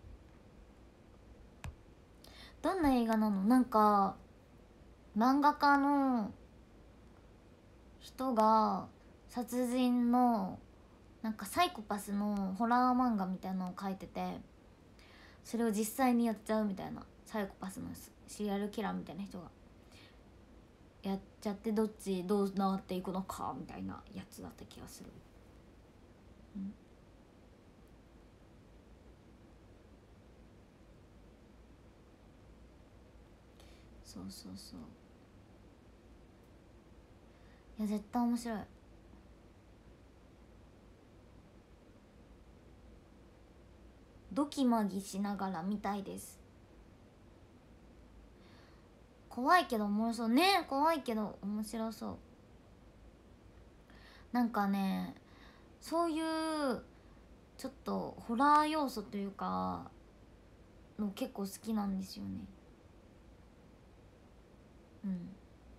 S1: どんな映画なの？なんか漫画家の人が殺人のなんかサイコパスのホラー漫画みたいなのを描いてて、それを実際にやっちゃうみたいな、サイコパスのシリアルキラーみたいな人がやっちゃって、どっちどうなっていくのかみたいなやつだった気がする。そうそうそう、いや絶対面白い。ドキマギしながら見たいです。怖いけど面白そうね。怖いけど面白そう。なんかね、そういうちょっとホラー要素というかの結構好きなんですよね。うん。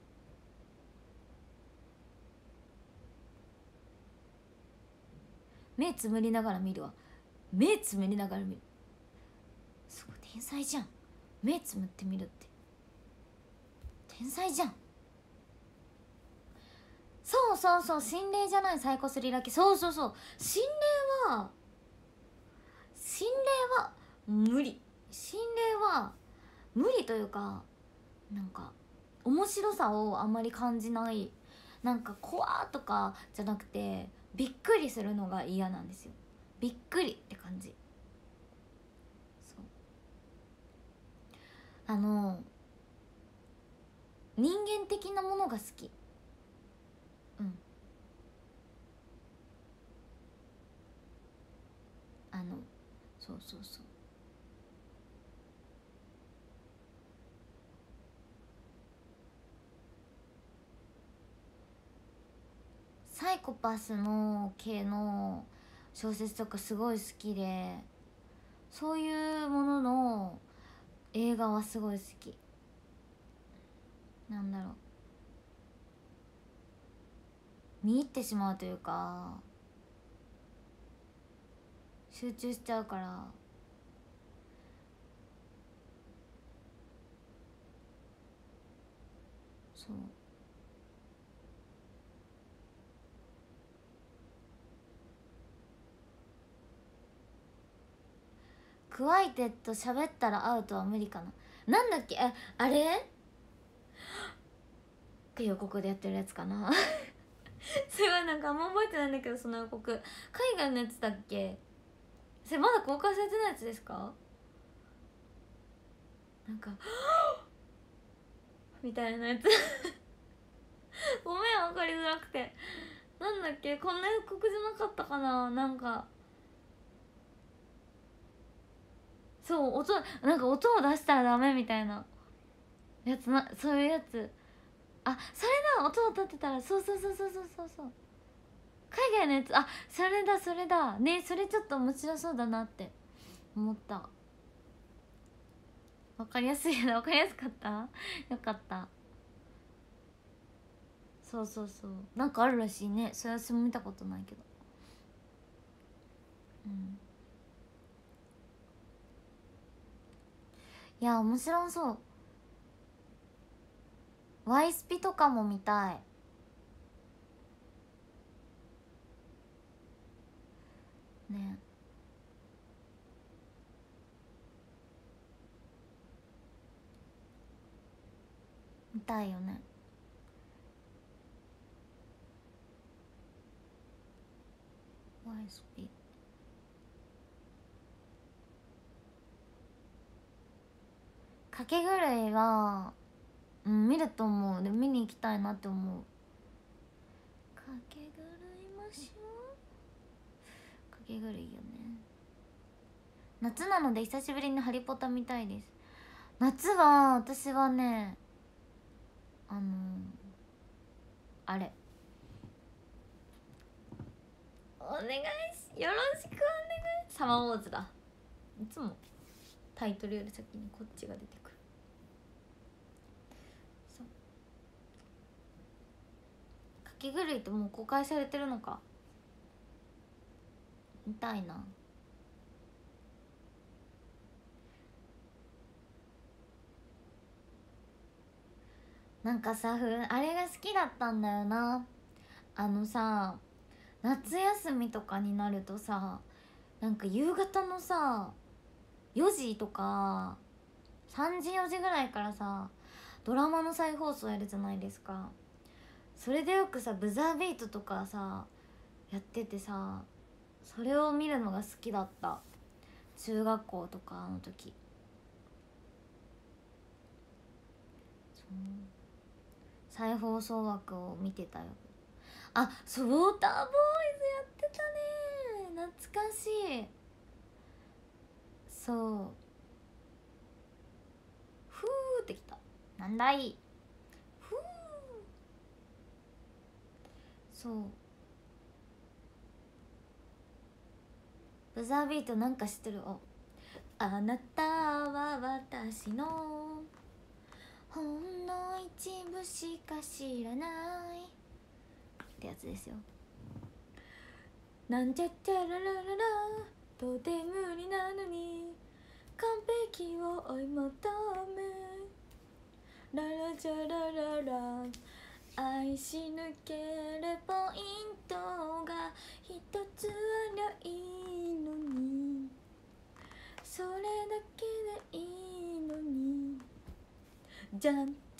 S1: 目つむりながら見るわ。目つむりながら見る。すごい天才じゃん。目つむって見るって天才じゃん。そうそうそう、心霊じゃないサイコスリラー系。そうそうそう、心霊は無理。心霊は無理というか、なんか面白さをあんまり感じない。 なんか怖ーとかじゃなくてびっくりするのが嫌なんですよ。びっくりって感じ。そう人間的なものが好き。うん。そうそうそう。サイコパスの系の小説とかすごい好きで、そういうものの映画はすごい好き。なんだろう、見入ってしまうというか集中しちゃうから。そう。クワイテッド喋ったらアウトは無理かな。なんだっけ、あれって予告でやってるやつかなすごいなんかあんま覚えてないんだけど、その予告海外のやつだっけ。それまだ公開されてないやつですか。なんかみたいなやつごめん分かりづらくて。なんだっけ、こんな予告じゃなかったかな。なんかそう音、なんか音を出したらダメみたいなやつな、そういうやつ。あ、それだ、音を立てたら、そうそうそうそうそうそうそう、海外のやつ。あ、それだそれだね。それちょっと面白そうだなって思った。わかりやすいな。わかりやすかった。よかった。そうそうそう、なんかあるらしいね。それは私も見たことないけど。うん。いや面白そう。ワイスピとかも見たいね。見たいよね。ワイスピかけ狂いは、うん、見ると思う。で見に行きたいなって思う。かけ狂いましょう。かけ狂いよね。夏なので久しぶりにハリポタ見たいです。夏は私はね、あれ、お願いし、よろしくお願い。サマーウォーズだ。いつもタイトルより先にこっちが出てくる。そう、かき狂いってもう公開されてるのか。見たいな。なんかさ、あれが好きだったんだよな。さ、夏休みとかになるとさ、なんか夕方のさ4時とか3時4時ぐらいからさ、ドラマの再放送やるじゃないですか。それでよくさブザービートとかさやっててさ、それを見るのが好きだった。中学校とかの時。そう、再放送枠を見てたよ。あ、そう、ウォーターボーイズやってたね。懐かしい。そう、ふーってきた。なんだい。ふー。そう、ブザービートなんか知ってる。あなたは私のほんの一部しか知らないってやつですよ。なんちゃっちゃらららら、とて無理なのに完璧を追い求め、ララジャラララ、愛し抜けるポイントが一つありゃいいのに、それだけでいいのに、じゃん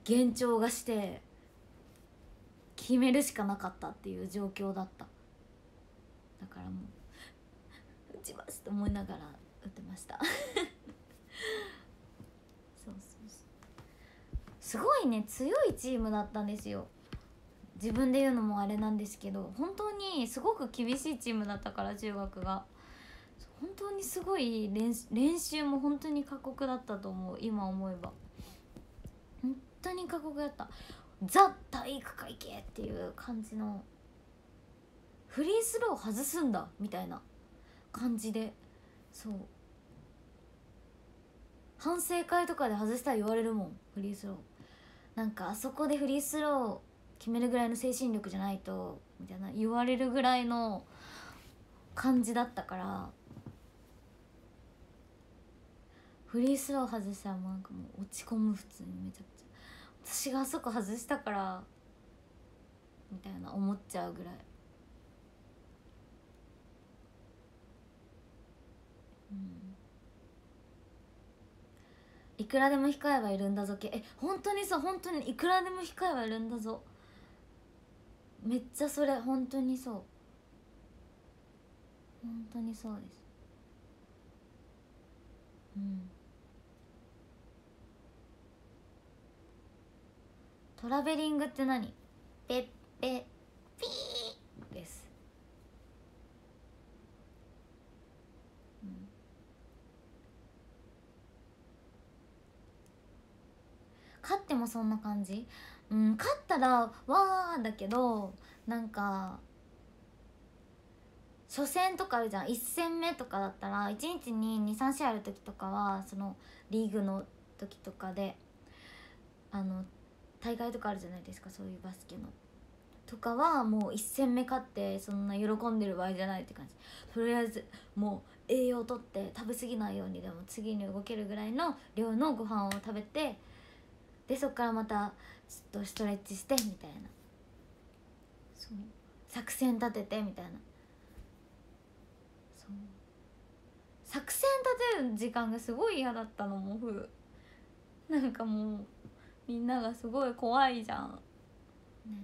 S1: 幻聴がして決めるしかなかったっていう状況だった。だからもう打ちますと思いながら打ってましたそうそうそう、すごいね強いチームだったんですよ。自分で言うのもあれなんですけど、本当にすごく厳しいチームだったから、中学が本当にすごい練習も本当に過酷だったと思う。今思えば本当に過酷だった。ザ体育会系っていう感じの、フリースロー外すんだみたいな感じで、そう反省会とかで外したら言われるもん。フリースローなんかあそこでフリースロー決めるぐらいの精神力じゃないとみたいな言われるぐらいの感じだったから、フリースロー外したらもうなんかもう落ち込む。普通にめちゃくちゃ私があそこ外したからみたいな思っちゃうぐらい。いくらでも控えはいるんだぞ系、本当にそう、本当にいくらでも控えはいるんだぞ、めっちゃそれ本当にそう、本当にそうです。トラベリングって何？ペッペピーです、勝ってもそんな感じ。勝ったらわーだけど、なんか初戦とかあるじゃん。1戦目とかだったら1日に23試合ある時とかは、そのリーグの時とかで大会とかあるじゃないですか、そういうバスケのとかはもう1戦目勝ってそんな喜んでる場合じゃないって感じ。とりあえずもう栄養とって食べ過ぎないように、でも次に動けるぐらいの量のご飯を食べて、でそっからまたちょっとストレッチしてみたいな、そう作戦立ててみたいな、そう作戦立てる時間がすごい嫌だったのもなんかもうみんながすごい怖いじゃんね。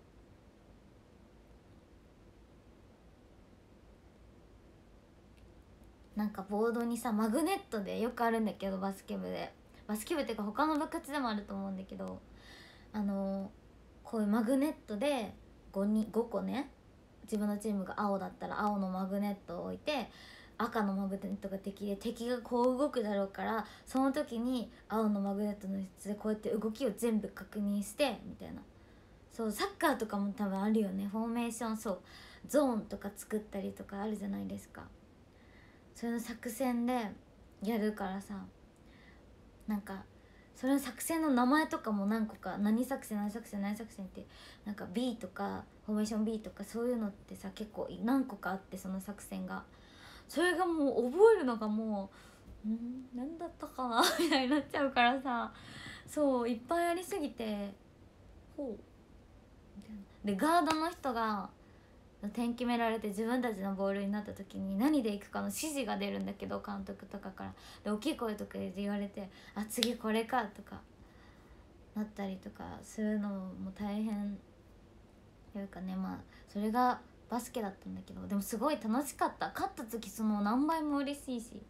S1: なんかボードにさマグネットでよくあるんだけど、バスケ部っていうか他の部活でもあると思うんだけど、こういうマグネットで5個ね、自分のチームが青だったら青のマグネットを置いて、赤のマグネットが敵で敵がこう動くだろうから、その時に青のマグネットの質でこうやって動きを全部確認してみたいな。そうサッカーとかも多分あるよね、フォーメーション、そうゾーンとか作ったりとかあるじゃないですか。それの作戦でやるからさ、なんかそれの作戦の名前とかも何個か、何作戦ってなんか B とかフォーメーション B とかそういうのってさ結構何個かあって、その作戦がそれがもう覚えるのがもう何だったかなみたいになっちゃうからさ、そういっぱいありすぎて、ほうでガードの人が点決められて自分たちのボールになった時に何でいくかの指示が出るんだけど、監督とかからで大きい声とかで言われて、あ次これかとかなったりとかするのも大変というかね、まあそれがバスケだったんだけど、でもすごい楽しかった。勝った時その何倍も嬉しいし、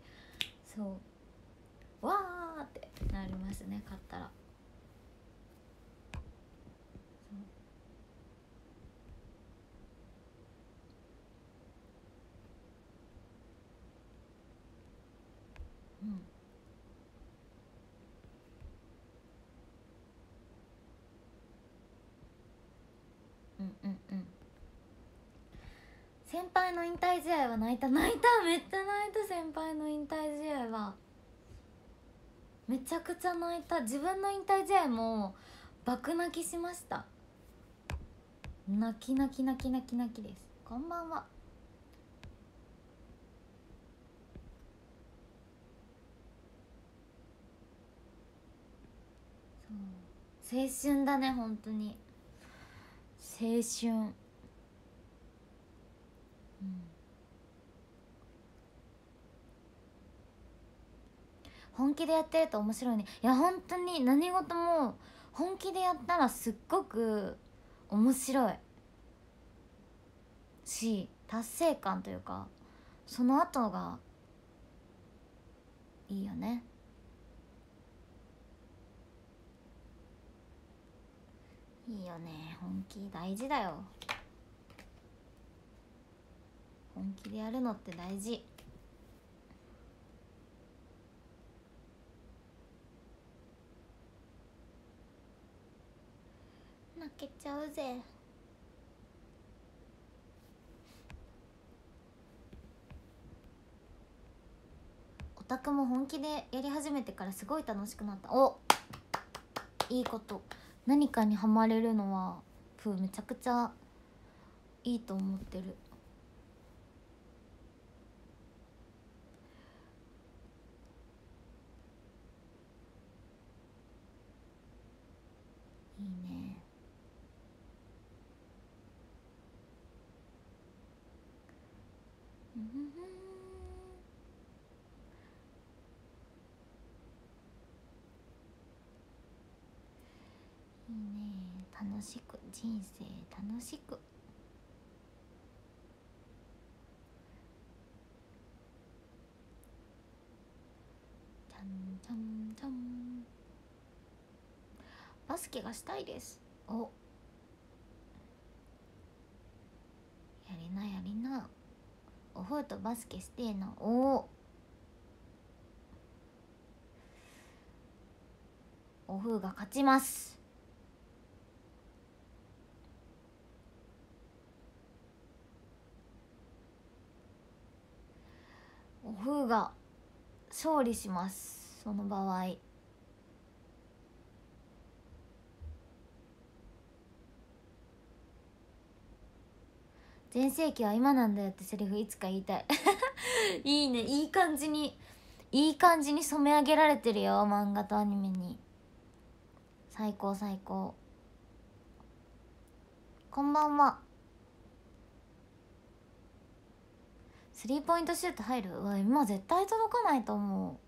S1: そうわーってなりますね、勝ったら。うんうんうんうん。先輩の引退試合は泣いためっちゃ泣いた。先輩の引退試合はめちゃくちゃ泣いた。自分の引退試合も爆泣きしました。泣きです。こんばんは。そう青春だね、本当に青春。本気でやってると面白いね。いや本当に何事も本気でやったらすっごく面白いし、達成感というかその後がいいよね。いいよね、本気大事だよ。本気でやるのって大事。泣けちゃうぜ。オタクも本気でやり始めてからすごい楽しくなった。お、いいこと。何かにハマれるのはプーめちゃくちゃいいと思ってる。いいね。いいね、楽しく、人生楽しく。ちゃんちゃんちゃん。バスケがしたいです。お、やりなやりな。おふうとバスケしてえな。おふうが勝ちます。おふうが勝利します、その場合。全盛期は今なんだよってセリフいつか言いたい。いいね、いい感じに染め上げられてるよ、漫画とアニメに。最高最高。こんばんは。スリーポイントシュート入る？うわ、今絶対届かないと思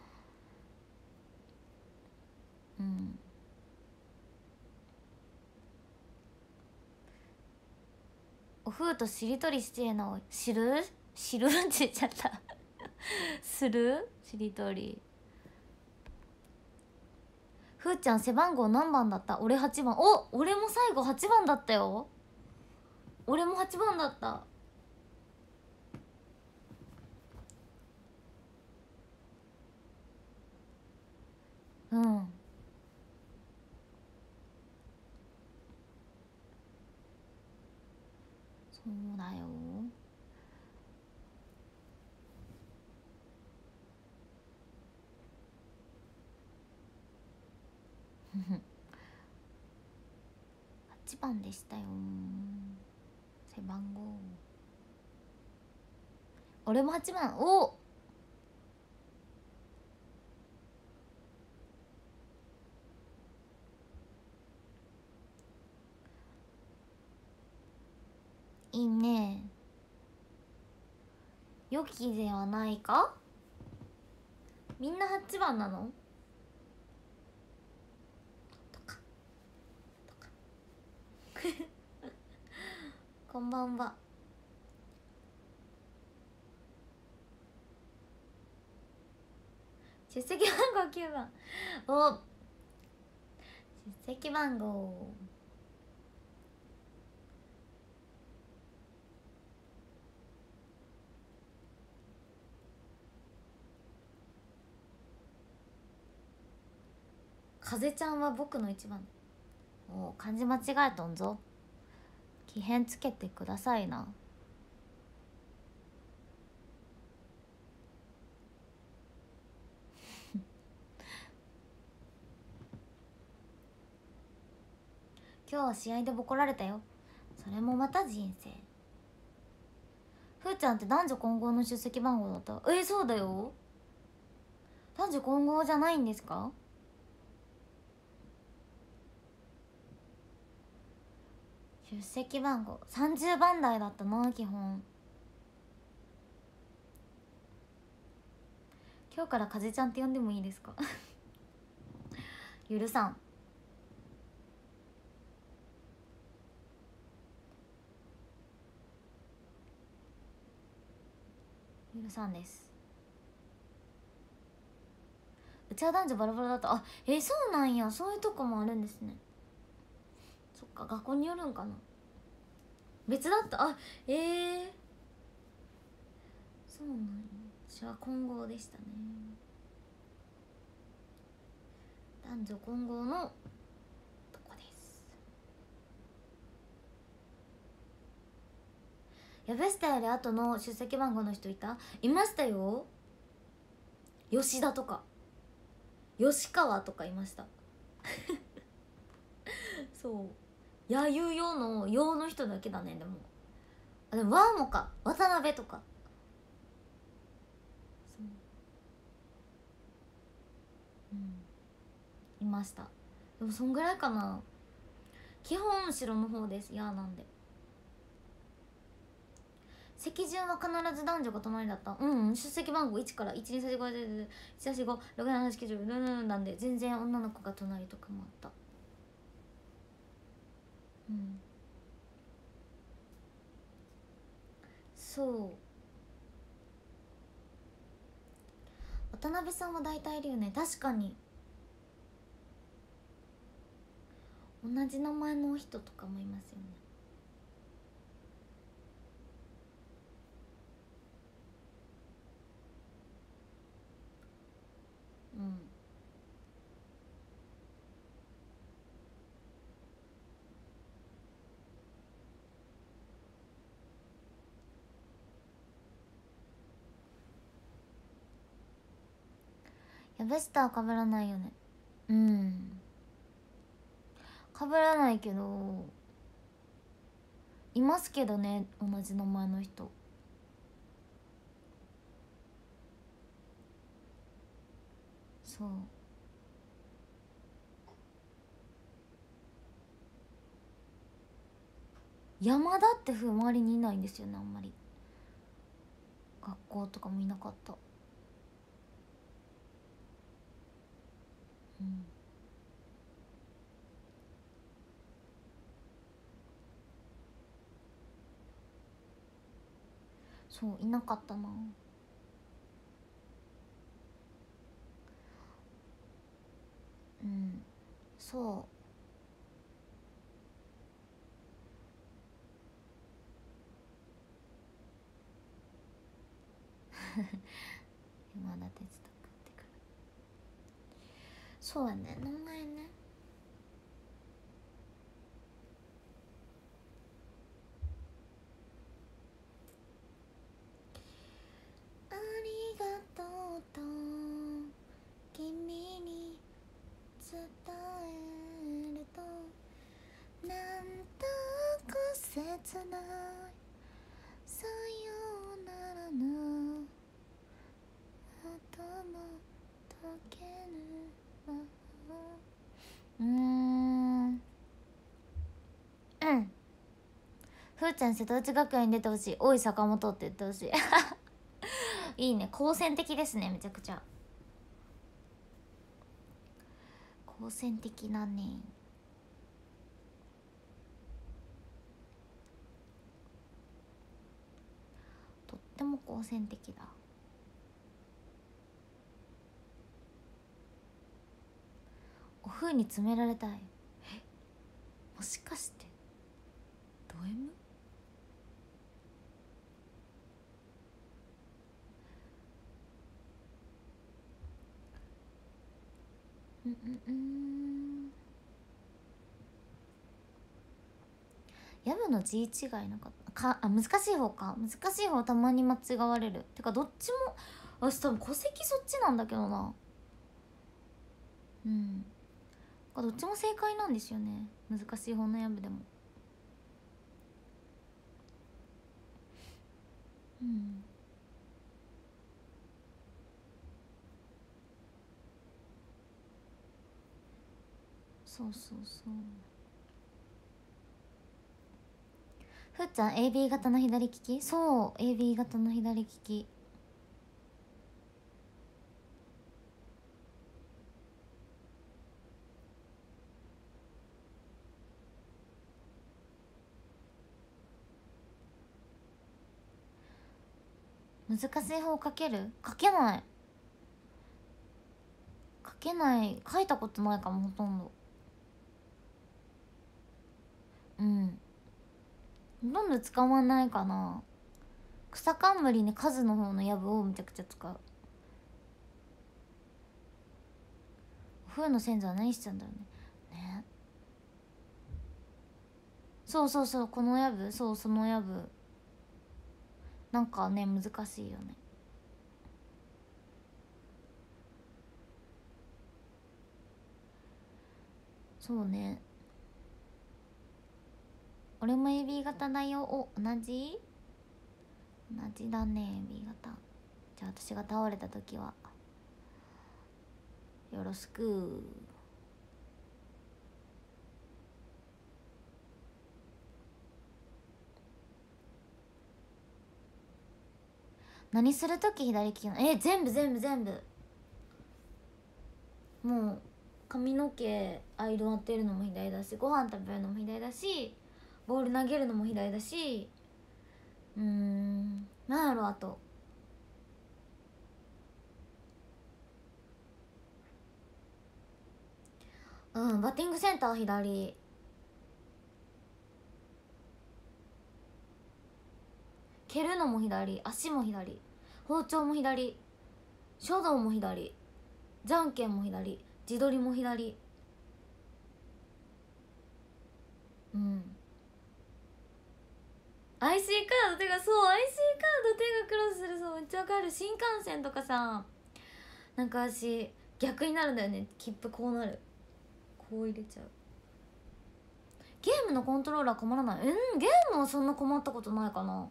S1: う。うん、おふうとしりとりしてえの知るって言っちゃった。するしりとり。ふーちゃん背番号何番だった？俺8番。お、俺も最後8番だったよ。俺も8番だった。うん、そうだよ。8番でしたよ、背番号。俺も8番。お、いいね。良きではないか。みんな8番なの？とかこんばんは。出席番号9番。お、出席番号。風ちゃんは僕の1番。お、漢字間違えとんぞ。木偏つけてくださいな。今日は試合でボコられたよ。それもまた人生。ふーちゃんって男女混合の出席番号だった？そうだよ。男女混合じゃないんですか？出席番号30番台だったな、基本。今日から風ちゃんって呼んでもいいですか？ゆるさん。 ゆるさんです。うちは男女バラバラだった。あ、そうなんや。そういうとこもあるんですね。そっか、学校によるんかな。別だった。あ、そうなんや。私は混合でしたね。男女混合のとこです。やべスタより後の出席番号の人いましたよ。吉田とか吉川とかいましたそうやゆ用の用の人だけだね。でもあ、でもワーモか渡辺とかそう、うん、いました。でもそんぐらいかな。基本後ろの方です。いやなんで席順は必ず男女が隣だった。出席番号1から123451145678910なんで全然女の子が隣とかもあった。そう渡辺さんは大体いるよね。確かに同じ名前の人とかもいますよね。やベスターかぶらないよね。かぶらないけどいますけどね、同じ名前の人。そう山田って周りにいないんですよね。あんまり学校とかもいなかった。そういなかったな。そうまだ手伝ってくる。そうやね、名前ね。ありがとうと君に伝えるとなんとか切ないさようならの後も解けぬふーちゃん瀬戸内学園に出てほしい。おい坂本って言ってほしいいいね、好戦的ですね。めちゃくちゃ好戦的だね。とっても好戦的だ。お風に詰められたい。もしかしてド M？ やぶの字違いなかったか。難しい方か。難しい方たまに間違われる。てかどっちも私多分戸籍そっちなんだけどな。どっちも正解なんですよね。難しい方のやぶでも。そうそうそう。ふっちゃん AB 型の左利き。そう AB 型の左利き。 難しい方書ける？書けない、書けない、書いたことないかも、ほとんど。うん、ほとんど使わないかな。草冠に数の方のやぶをめちゃくちゃ使う。お風呂の先祖は何してたんだろうね。ね、そうそうそう、このやぶ、そう、そのやぶなんかね、難しいよね。そうね、俺も AB 型だよ。お、同じだね、 AB 型。じゃあ私が倒れた時はよろしく。何する時左利きなの？全部全部全部。もう髪の毛アイロン当てるのも左だし、ご飯食べるのも左だし、ボール投げるのも左だし、なんやろ、あとバッティングセンター左、蹴るのも左、足も左、包丁も左、書道も左、じゃんけんも左、自撮りも左。うん、IC カード、てかそう、 IC カード手がクロスする、そうめっちゃわかる。新幹線とかさ、なんか私逆になるんだよね、切符こうなる、こう入れちゃう。ゲームのコントローラー困らない？ゲームはそんな困ったことないかな。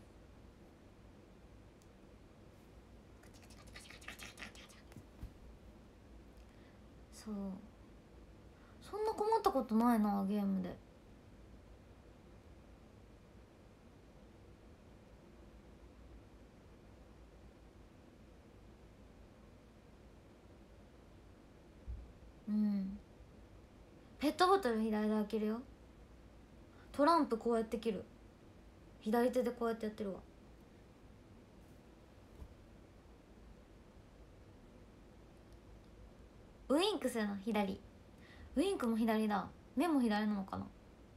S1: そう、そんな困ったことないな、ゲームで。うん、ペットボトル左で開けるよ。トランプこうやって切る、左手でこうやってやってるわ。ウインクするの左、ウインクも左だ、目も左なのかな。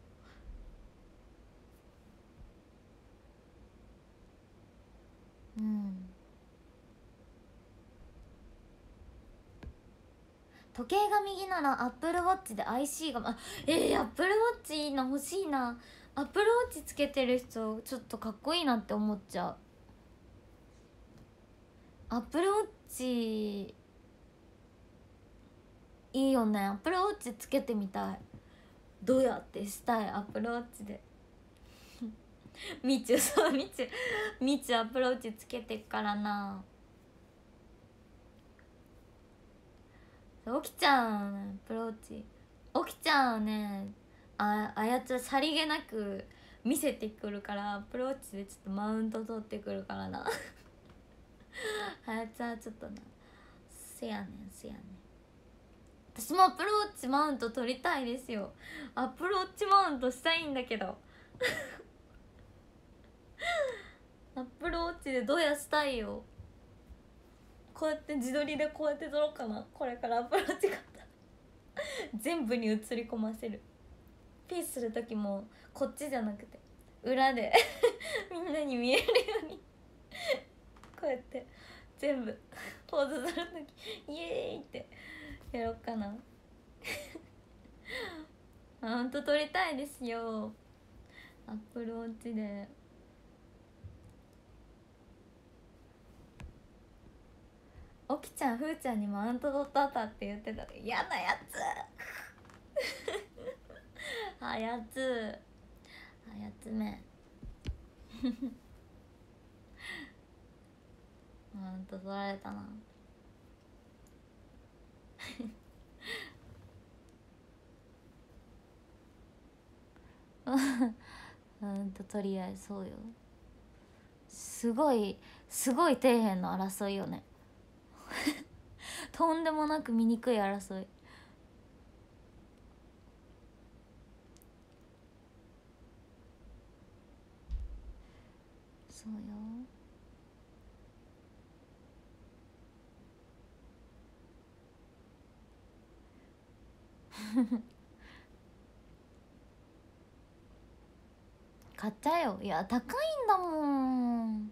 S1: うん、時計が右ならアップルウォッチで IC が、アップルウォッチいいな、欲しいな。アップルウォッチつけてる人ちょっとかっこいいなって思っちゃう。アップルウォッチいいよね。アップルウォッチつけてみたい。どうやってしたい、アップルウォッチで。みちゅ、そう、みちゅアップルウォッチつけてっからな。起きちゃうね、アップルウォッチ起きちゃうね。あやつはさりげなく見せてくるから、アップルウォッチでちょっとマウント取ってくるからな。あやつはちょっとな、せやねんせやねん。私もアップルウォッチマウント取りたいですよ。アップルウォッチマウントしたいんだけど。アップルウォッチでどうやしたいよ。こうやって自撮りでこうやって撮ろうかな、これからアップルウォッチ買ったら。全部に映り込ませる。ピースする時もこっちじゃなくて裏でみんなに見えるようにこうやって全部ポーズする時イエーイってやろうかな。マウント取りたいですよ、アップルウォッチで。おきちゃん、ふーちゃんにマウント取ったったって言ってた。嫌なやつ。あやつめ。マウント取られたな。とりあえずそうよ。すごい底辺の争いよね。とんでもなく醜い争い。そうよ。 買っちゃえよ。いや高いんだもん、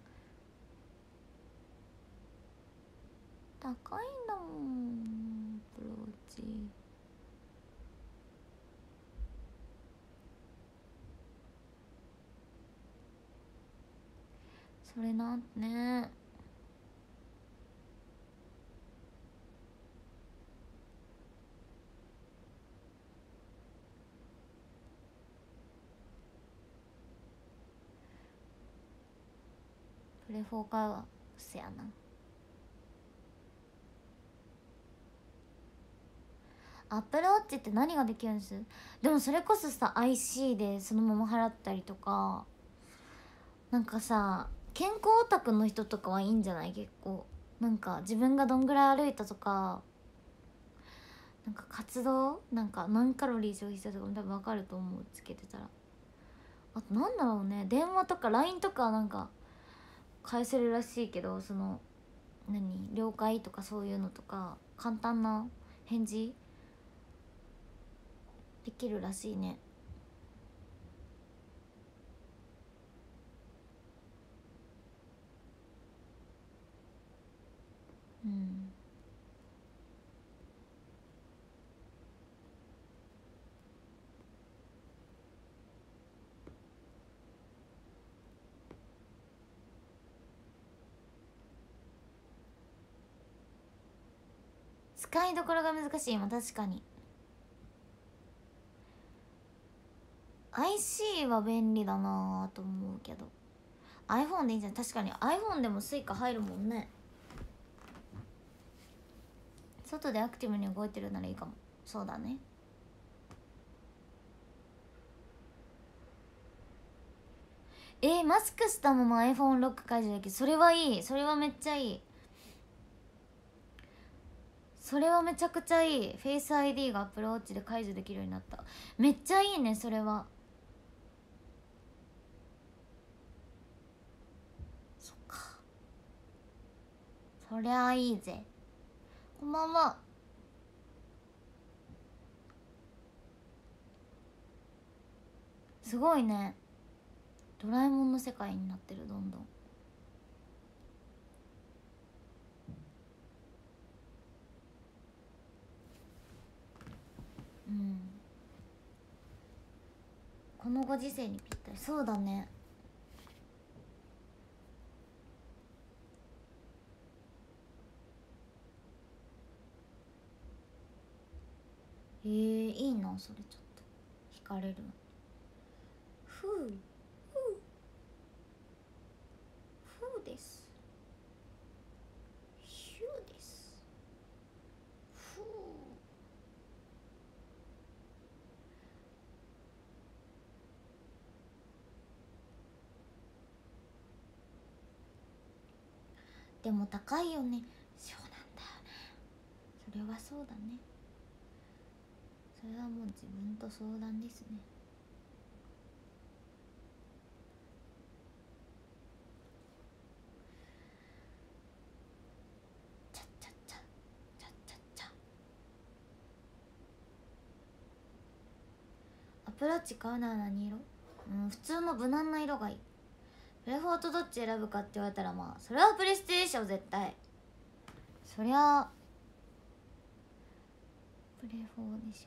S1: 高いんだもんアプローチ。それなんね、プレフォーかせやな。アップルウォッチって何ができるんです？でもそれこそさ IC でそのまま払ったりとか、なんかさ健康オタクの人とかはいいんじゃない？結構なんか自分がどんぐらい歩いたとか、なんか活動なんか何カロリー消費したとかも多分分かると思う、つけてたら。あとなんだろうね、電話とか LINE とかなんか返せるらしいけど、その了解とかそういうのとか簡単な返事できるらしいね。うん。使いどころが難しい。今確かに IC は便利だなと思うけど iPhone でいいんじゃない？確かに iPhone でもスイカ入るもんね。外でアクティブに動いてるならいいかも。そうだね。マスクしたまま iPhone ロック解除できる。それはいい。それはめっちゃいい。それはめちゃくちゃいい。フェイス ID が Apple Watch で解除できるようになった。めっちゃいいねそれは。そっか、そりゃいいぜ。こんばんは。すごいね、ドラえもんの世界になってる、どんどん。うん、このご時世にぴったり。そうだね。いいなそれ。ちょっと惹かれる。ふうふうです。ひゅうです。ふう。でも高いよね。そうなんだよね。それはそうだね。それはもう自分と相談ですね。ちゃっちゃっちゃちゃっちゃっちゃ。アプローチ買うなら何色？普通の無難な色がいい。プレフォーとどっち選ぶかって言われたら、まあそれはプレステでしょ絶対。そりゃプレフォーでしょ。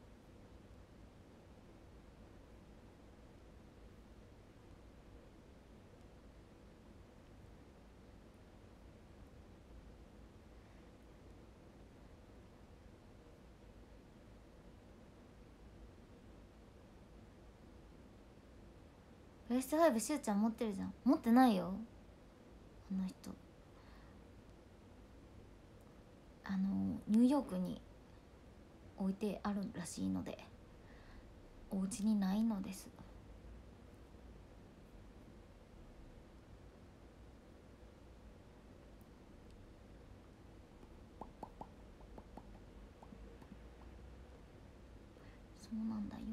S1: プレステ5しゅうちゃん持ってるじゃん。持ってないよあの人。ニューヨークに置いてあるらしいので、お家にないのです。そうなんだよ。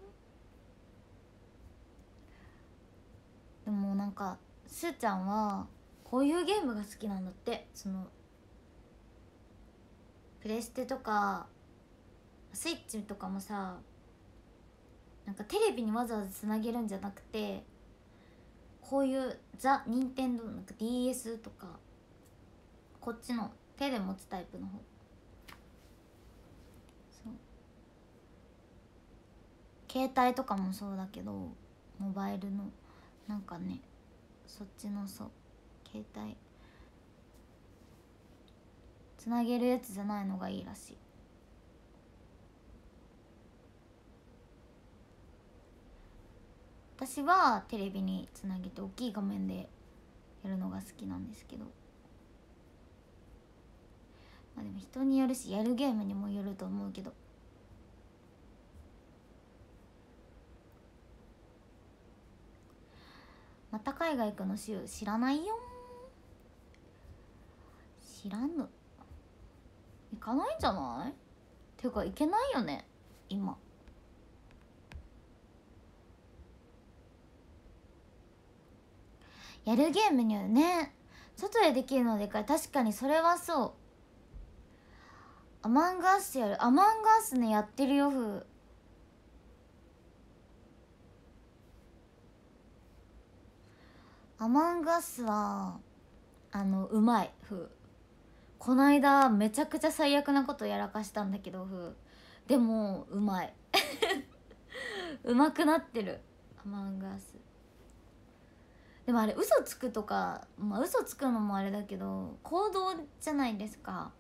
S1: でもなんかすーちゃんはこういうゲームが好きなんだって。そのプレステとかスイッチとかもさ、なんかテレビにわざわざつなげるんじゃなくて、こういうザ・ニンテンドーなんか DS とか、こっちの手で持つタイプの方、そう携帯とかもそうだけど、モバイルのなんかね、そっちの、そう携帯つなげるやつじゃないのがいいらしい。私はテレビにつなげて大きい画面でやるのが好きなんですけど、まあでも人によるし、やるゲームにもよると思うけど、また海外行くの週知らないよ。知らぬ。行かないんじゃない？ていうか行けないよね今。やるゲームにはね、外でできるのでかい。確かにそれはそう。アマンガースやる。アマンガースね、やってるよ。アマンガスはうまい。こないだめちゃくちゃ最悪なことやらかしたんだけど、でもうまい。うまくなってるアマンガス。でもあれ嘘つくとか、まあ嘘つくのもあれだけど行動じゃないですか。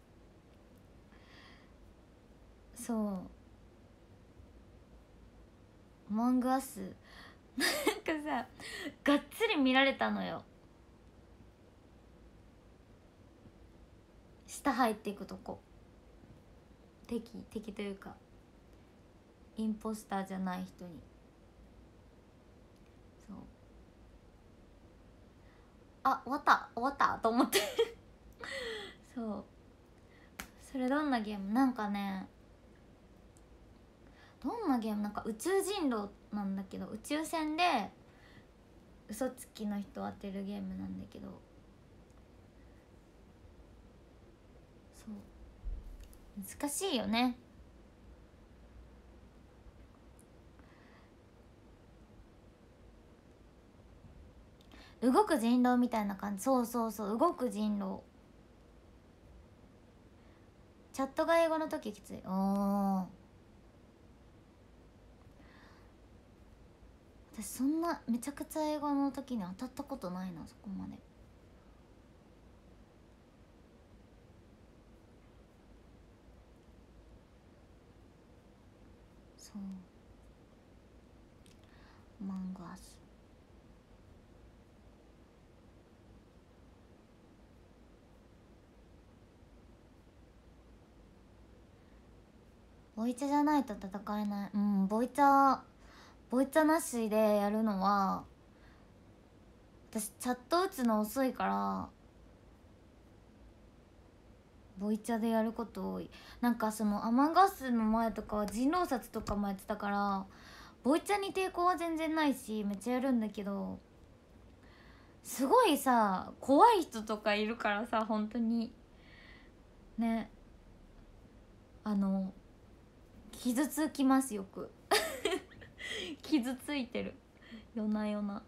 S1: そうアマンガスなんかさ、がっつり見られたのよ。下入っていくとこ、敵というかインポスターじゃない人に。そう終わったと思ってそうそれどんなゲームなんかね、どんなゲームなんか宇宙人狼なんだけど、宇宙船で嘘つきの人を当てるゲームなんだけど、そう難しいよね。動く人狼みたいな感じ。そうそうそう、動く人狼。チャットが英語の時きつい。私そんなめちゃくちゃ英語の時に当たったことないな、そこまで。そうマンガス。ボイチャじゃないと戦えない。ボイチャなしでやるのは、私チャット打つの遅いからボイチャでやること多い。なんかそのアマンガスの前とかは人狼殺とかもやってたから、ボイチャに抵抗は全然ないしめっちゃやるんだけど、すごいさ怖い人とかいるからさ、本当にね、傷つきますよく傷ついてる夜な夜な。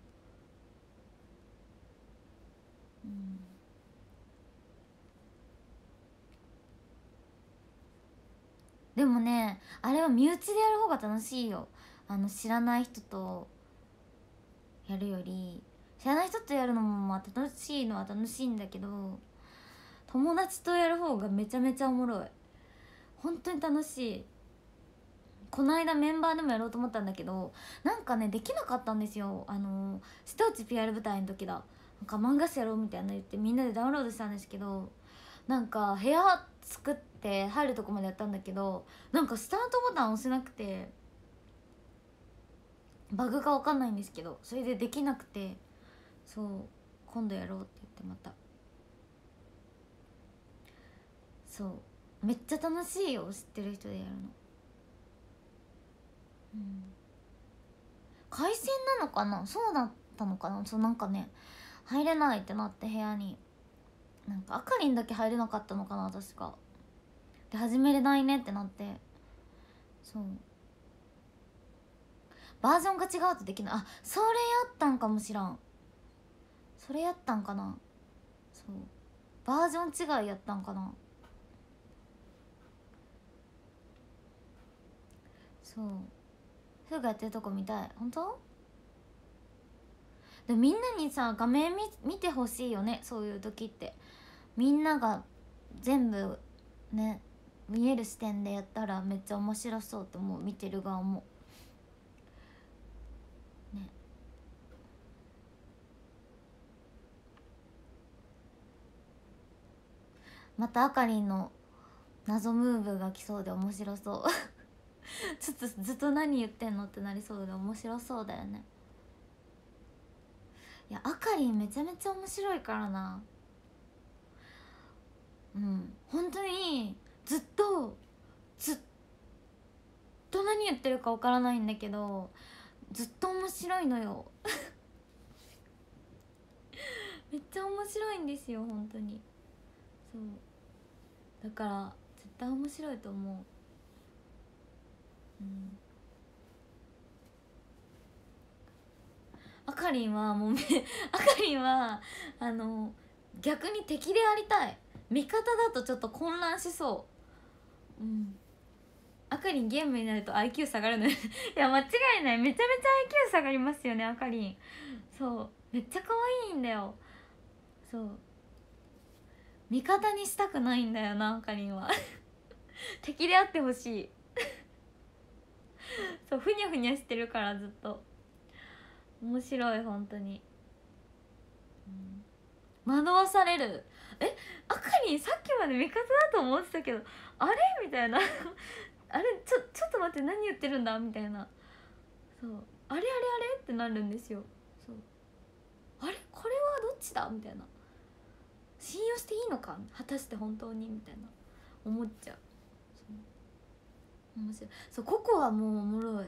S1: でもね、あれは身内でやる方が楽しいよ。知らない人とやるより、知らない人とやるのもまあ楽しいのは楽しいんだけど、友達とやる方がめちゃめちゃおもろい。本当に楽しい。この間メンバーでもやろうと思ったんだけど、なんかねできなかったんですよ。瀬戸内 PR 舞台の時だ。なんか漫画誌やろうみたいな言ってみんなでダウンロードしたんですけど、なんか部屋作って入るとこまでやったんだけど、なんかスタートボタン押せなくて、バグが分かんないんですけど、それでできなくて、そう今度やろうって言ってまた。そうめっちゃ楽しいよ、知ってる人でやるの。回線なのかな、そうだったのかな。そうなんかね、入れないってなって、部屋になんかあかりんだけ入れなかったのかな確か。で始めれないねってなって、 そうバージョンが違うとできない。あ、それやったんかもしらん。それやったんかな。そうバージョン違いやったんかな。そうフーがやってるとこ見たい。本当でみんなにさ画面見てほしいよね。そういう時ってみんなが全部ね見える視点でやったらめっちゃ面白そうと思う。見てる側もね。またあかりんの謎ムーブが来そうで面白そうちょっとずっと何言ってんのってなりそうで面白そうだよね。いやあかりんめちゃめちゃ面白いからな。うん本当にずっと何言ってるかわからないんだけどずっと面白いのよめっちゃ面白いんですよ本当に。そうだから絶対面白いと思う。うんあかりんはもうあかりんは逆に敵でありたい。味方だとちょっと混乱しそう。うんあかりんゲームになると IQ 下がるのよいや間違いない。めちゃめちゃ IQ 下がりますよねあかりん。そうめっちゃ可愛いんだよ。そう味方にしたくないんだよなあかりんは敵であってほしいそうふにゃふにゃしてるからずっと面白い本当に、うん、惑わされる。あかりんさっきまで味方だと思ってたけどあれみたいなあれちょっと待って何言ってるんだみたいな。そうあれってなるんですよ。そうあれこれはどっちだみたいな。信用していいのか果たして本当にみたいな思っちゃう。そう面白い。そうココアもおもろい。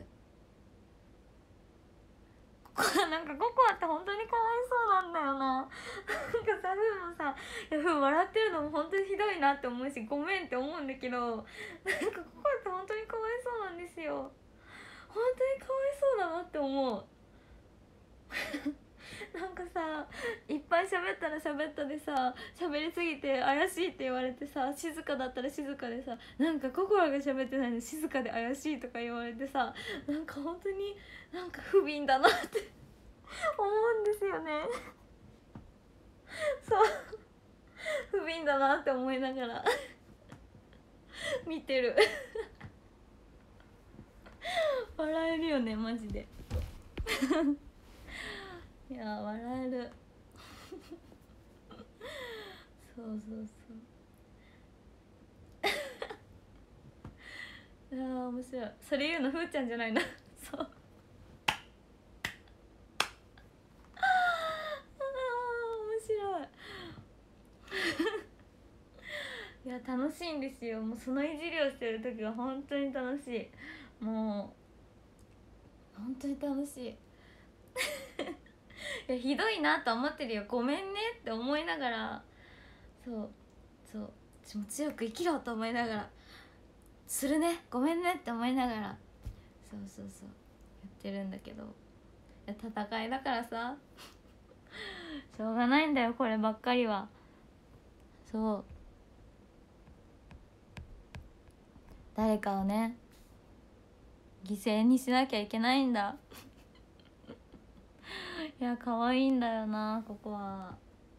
S1: なんかココアって本当にかわいそうなんだよななんかさフーもさいやフー笑ってるのも本当にひどいなって思うしごめんって思うんだけどなんかココアって本当にかわいそうなんですよ。本当にかわいそうだなって思うなんかさいっぱい喋ったら喋ったでさ喋りすぎて怪しいって言われてさ静かだったら静かでさなんかココアが喋ってないの静かで怪しいとか言われてさなんか本当になんか不憫だなって思うんですよねそう不憫だなって思いながら見てる笑えるよねマジでいや笑えるそういや面白い。それ言うのふーちゃんじゃないなそう面白いいや楽しいんですよ。もうそのいじりをしてる時が本当に楽しい。もう本当に楽しいいやひどいなと思ってるよ。ごめんねって思いながらそう私も強く生きろと思いながらするねごめんねって思いながらそうやってるんだけどいや戦いだからさしょうがないんだよこればっかりは。そう誰かをね犠牲にしなきゃいけないんだいや可愛いんだよなここは。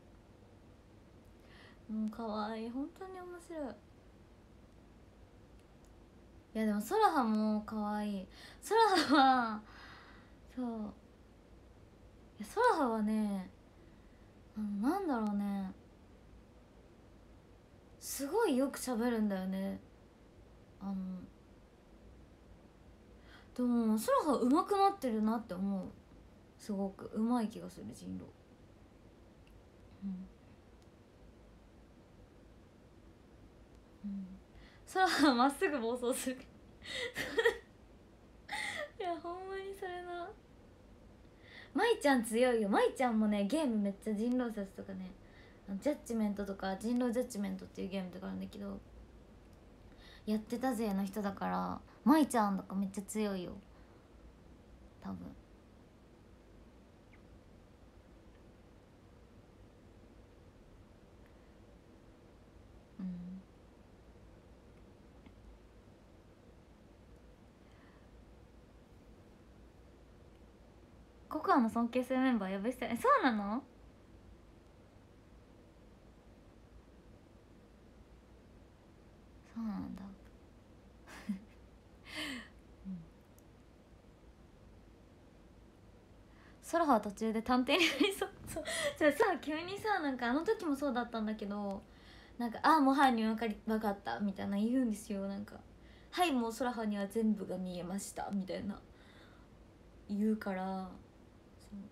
S1: 可愛い本当に面白い。いやでもソラハも可愛い。ソラハはそういやソラハはねなんだろうねすごいよく喋るんだよね。でもソラハ上手くなってるなって思う。すごく上手い気がする人狼。ソラハまっすぐ暴走するいやほんまにそれな。舞ちゃん強いよ。舞ちゃんもねゲームめっちゃ人狼殺とかねジャッジメントとか人狼ジャッジメントっていうゲームとかあるんだけどやってたぜの人だから、舞ちゃんとかめっちゃ強いよ多分。うん。ココアの尊敬するメンバー呼ぶ人、そうなの？そうなんだ。空は途中で探偵になりそう。そうじゃあさ、急にさ、なんかあの時もそうだったんだけど、なんか「ああもう犯人分かった」みたいな言うんですよ。なんか「はいもう空はには全部が見えました」みたいな言うから、そう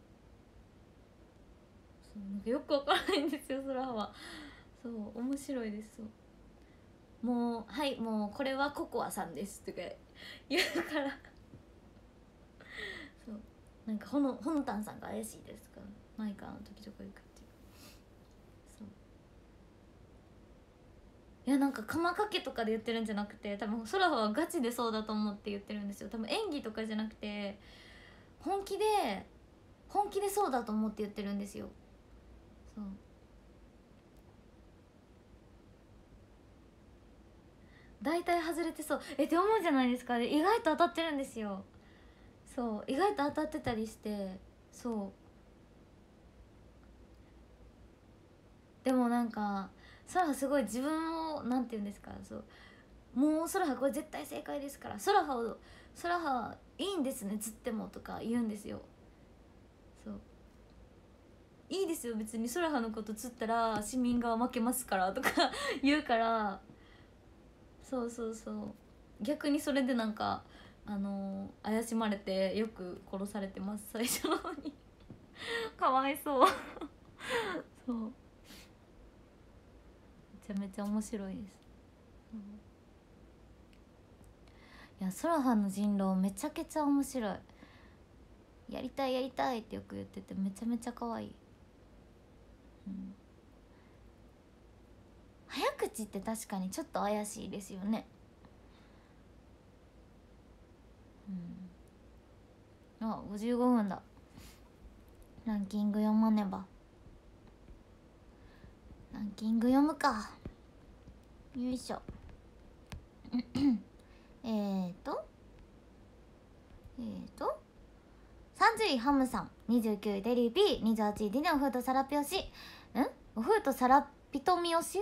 S1: そうなんかよくわからないんですよ空は。そう面白いです。そうもう「はいもうこれはココアさんです」とか言うからそうなんかほのたんさんが怪しいですとかマイカーの時とか言うかっていう。そういやなんか釜かけとかで言ってるんじゃなくて、多分空はガチでそうだと思って言ってるんですよ。多分演技とかじゃなくて本気でそうだと思って言ってるんですよ。そう大体外れてそうって思うじゃないですか。で意外と当たってるんですよ。そう意外と当たってたりして。そうでもなんか空すごい自分をなんて言うんですか、そうもう空はこれ絶対正解ですから、空はいいんですね釣ってもとか言うんですよ。そういいですよ別に空のこと釣ったら市民側負けますからとか言うから、そうそうそう、逆にそれでなんか怪しまれてよく殺されてます最初の方にかわいそうそうめちゃめちゃ面白いです。いや空はの人狼めちゃくちゃ面白い。やりたいやりたいってよく言っててめちゃめちゃ可愛い。うん、早口って確かにちょっと怪しいですよね。あ55分だ。ランキング読まねば。ランキング読むか。よいしょ30位ハムさん、29位デリー B、 28位ディナーフードサラピオシおフードサラピトミオシ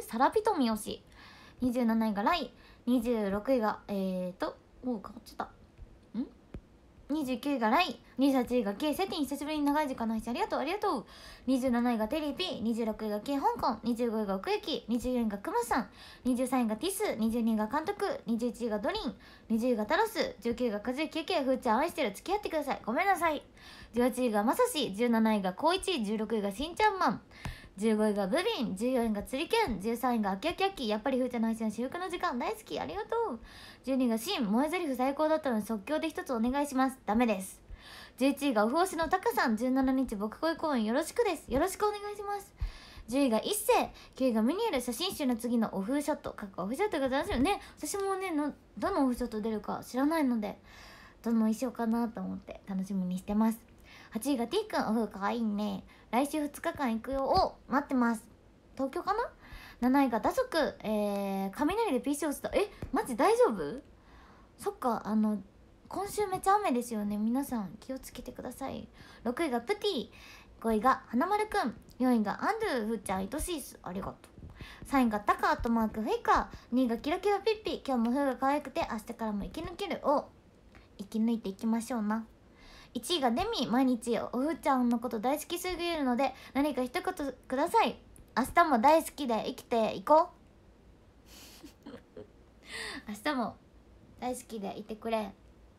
S1: 27位がライ、26位が変わっちゃった。29位がライ、28位が K セティン、久しぶりに長い時間の配信ありがとうありがとう。27位がテリー P、 26位が K 香港、25位が奥行き、24位がクマさん、23位がティス、22位が監督、21位がドリン、20位がタロス、19位がカズユキュケ、ふーちゃん愛してる付き合ってくださいごめんなさい、18位がマサシ、17位がコイチ、16位がしんちゃんマン、15位がブビン、14位が釣りケン、13位がアキアキアキ、やっぱりふーちゃんの配信は私服の時間大好きありがとう。12位がシン、萌え台詞最高だったので即興で一つお願いします、ダメです。11位がオフ推しのタカさん、17日僕恋公演よろしくです、よろしくお願いします。10位が一世、9位がムニエル、写真集の次のオフショットオフショットが出ますよね。私もねどのオフショット出るか知らないのでどの衣装かなと思って楽しみにしてます。8位が T くん、オフかわいいね、来週2日間行くよを待ってます、東京かな。7位が打足、雷で PC 落ちた、マジ大丈夫？そっか今週めっちゃ雨ですよね、皆さん気をつけてください。6位がプティ、5位が花丸くん、4位がアンドゥふーちゃん愛しいっすありがとう、3位がタカアットマークフェイカー、2位がキラキラピッピ、今日もふーが可愛くて明日からも生き抜けるを生き抜いていきましょうな。1位がデミ、毎日おふーちゃんのこと大好きすぎるので何か一言ください、明日も大好きで生きていこう明日も大好きでいてくれ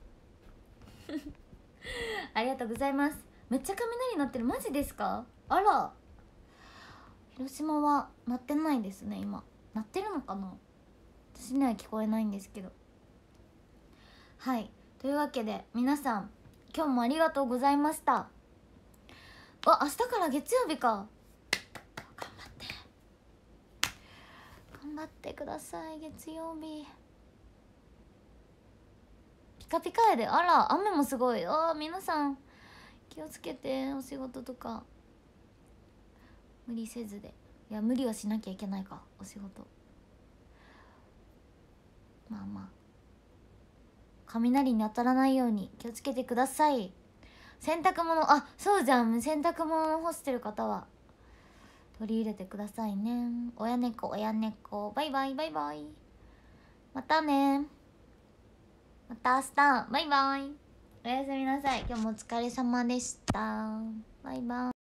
S1: ありがとうございます。めっちゃ雷鳴ってる、マジですか？あら、広島は鳴ってないですね。今鳴ってるのかな、私には聞こえないんですけど。はい、というわけで皆さん今日もありがとうございました。明日から月曜日か、頑張ってください。月曜日カピカやで。あら雨もすごい。皆さん気をつけて、お仕事とか無理せずで。いや無理はしなきゃいけないか、お仕事。まあまあ雷に当たらないように気をつけてください。洗濯物、そうじゃん、洗濯物を干してる方は取り入れてくださいね。親猫親猫、バイバイバイバイ。またね、また明日、バイバイ。おやすみなさい。今日もお疲れ様でした。バイバイ。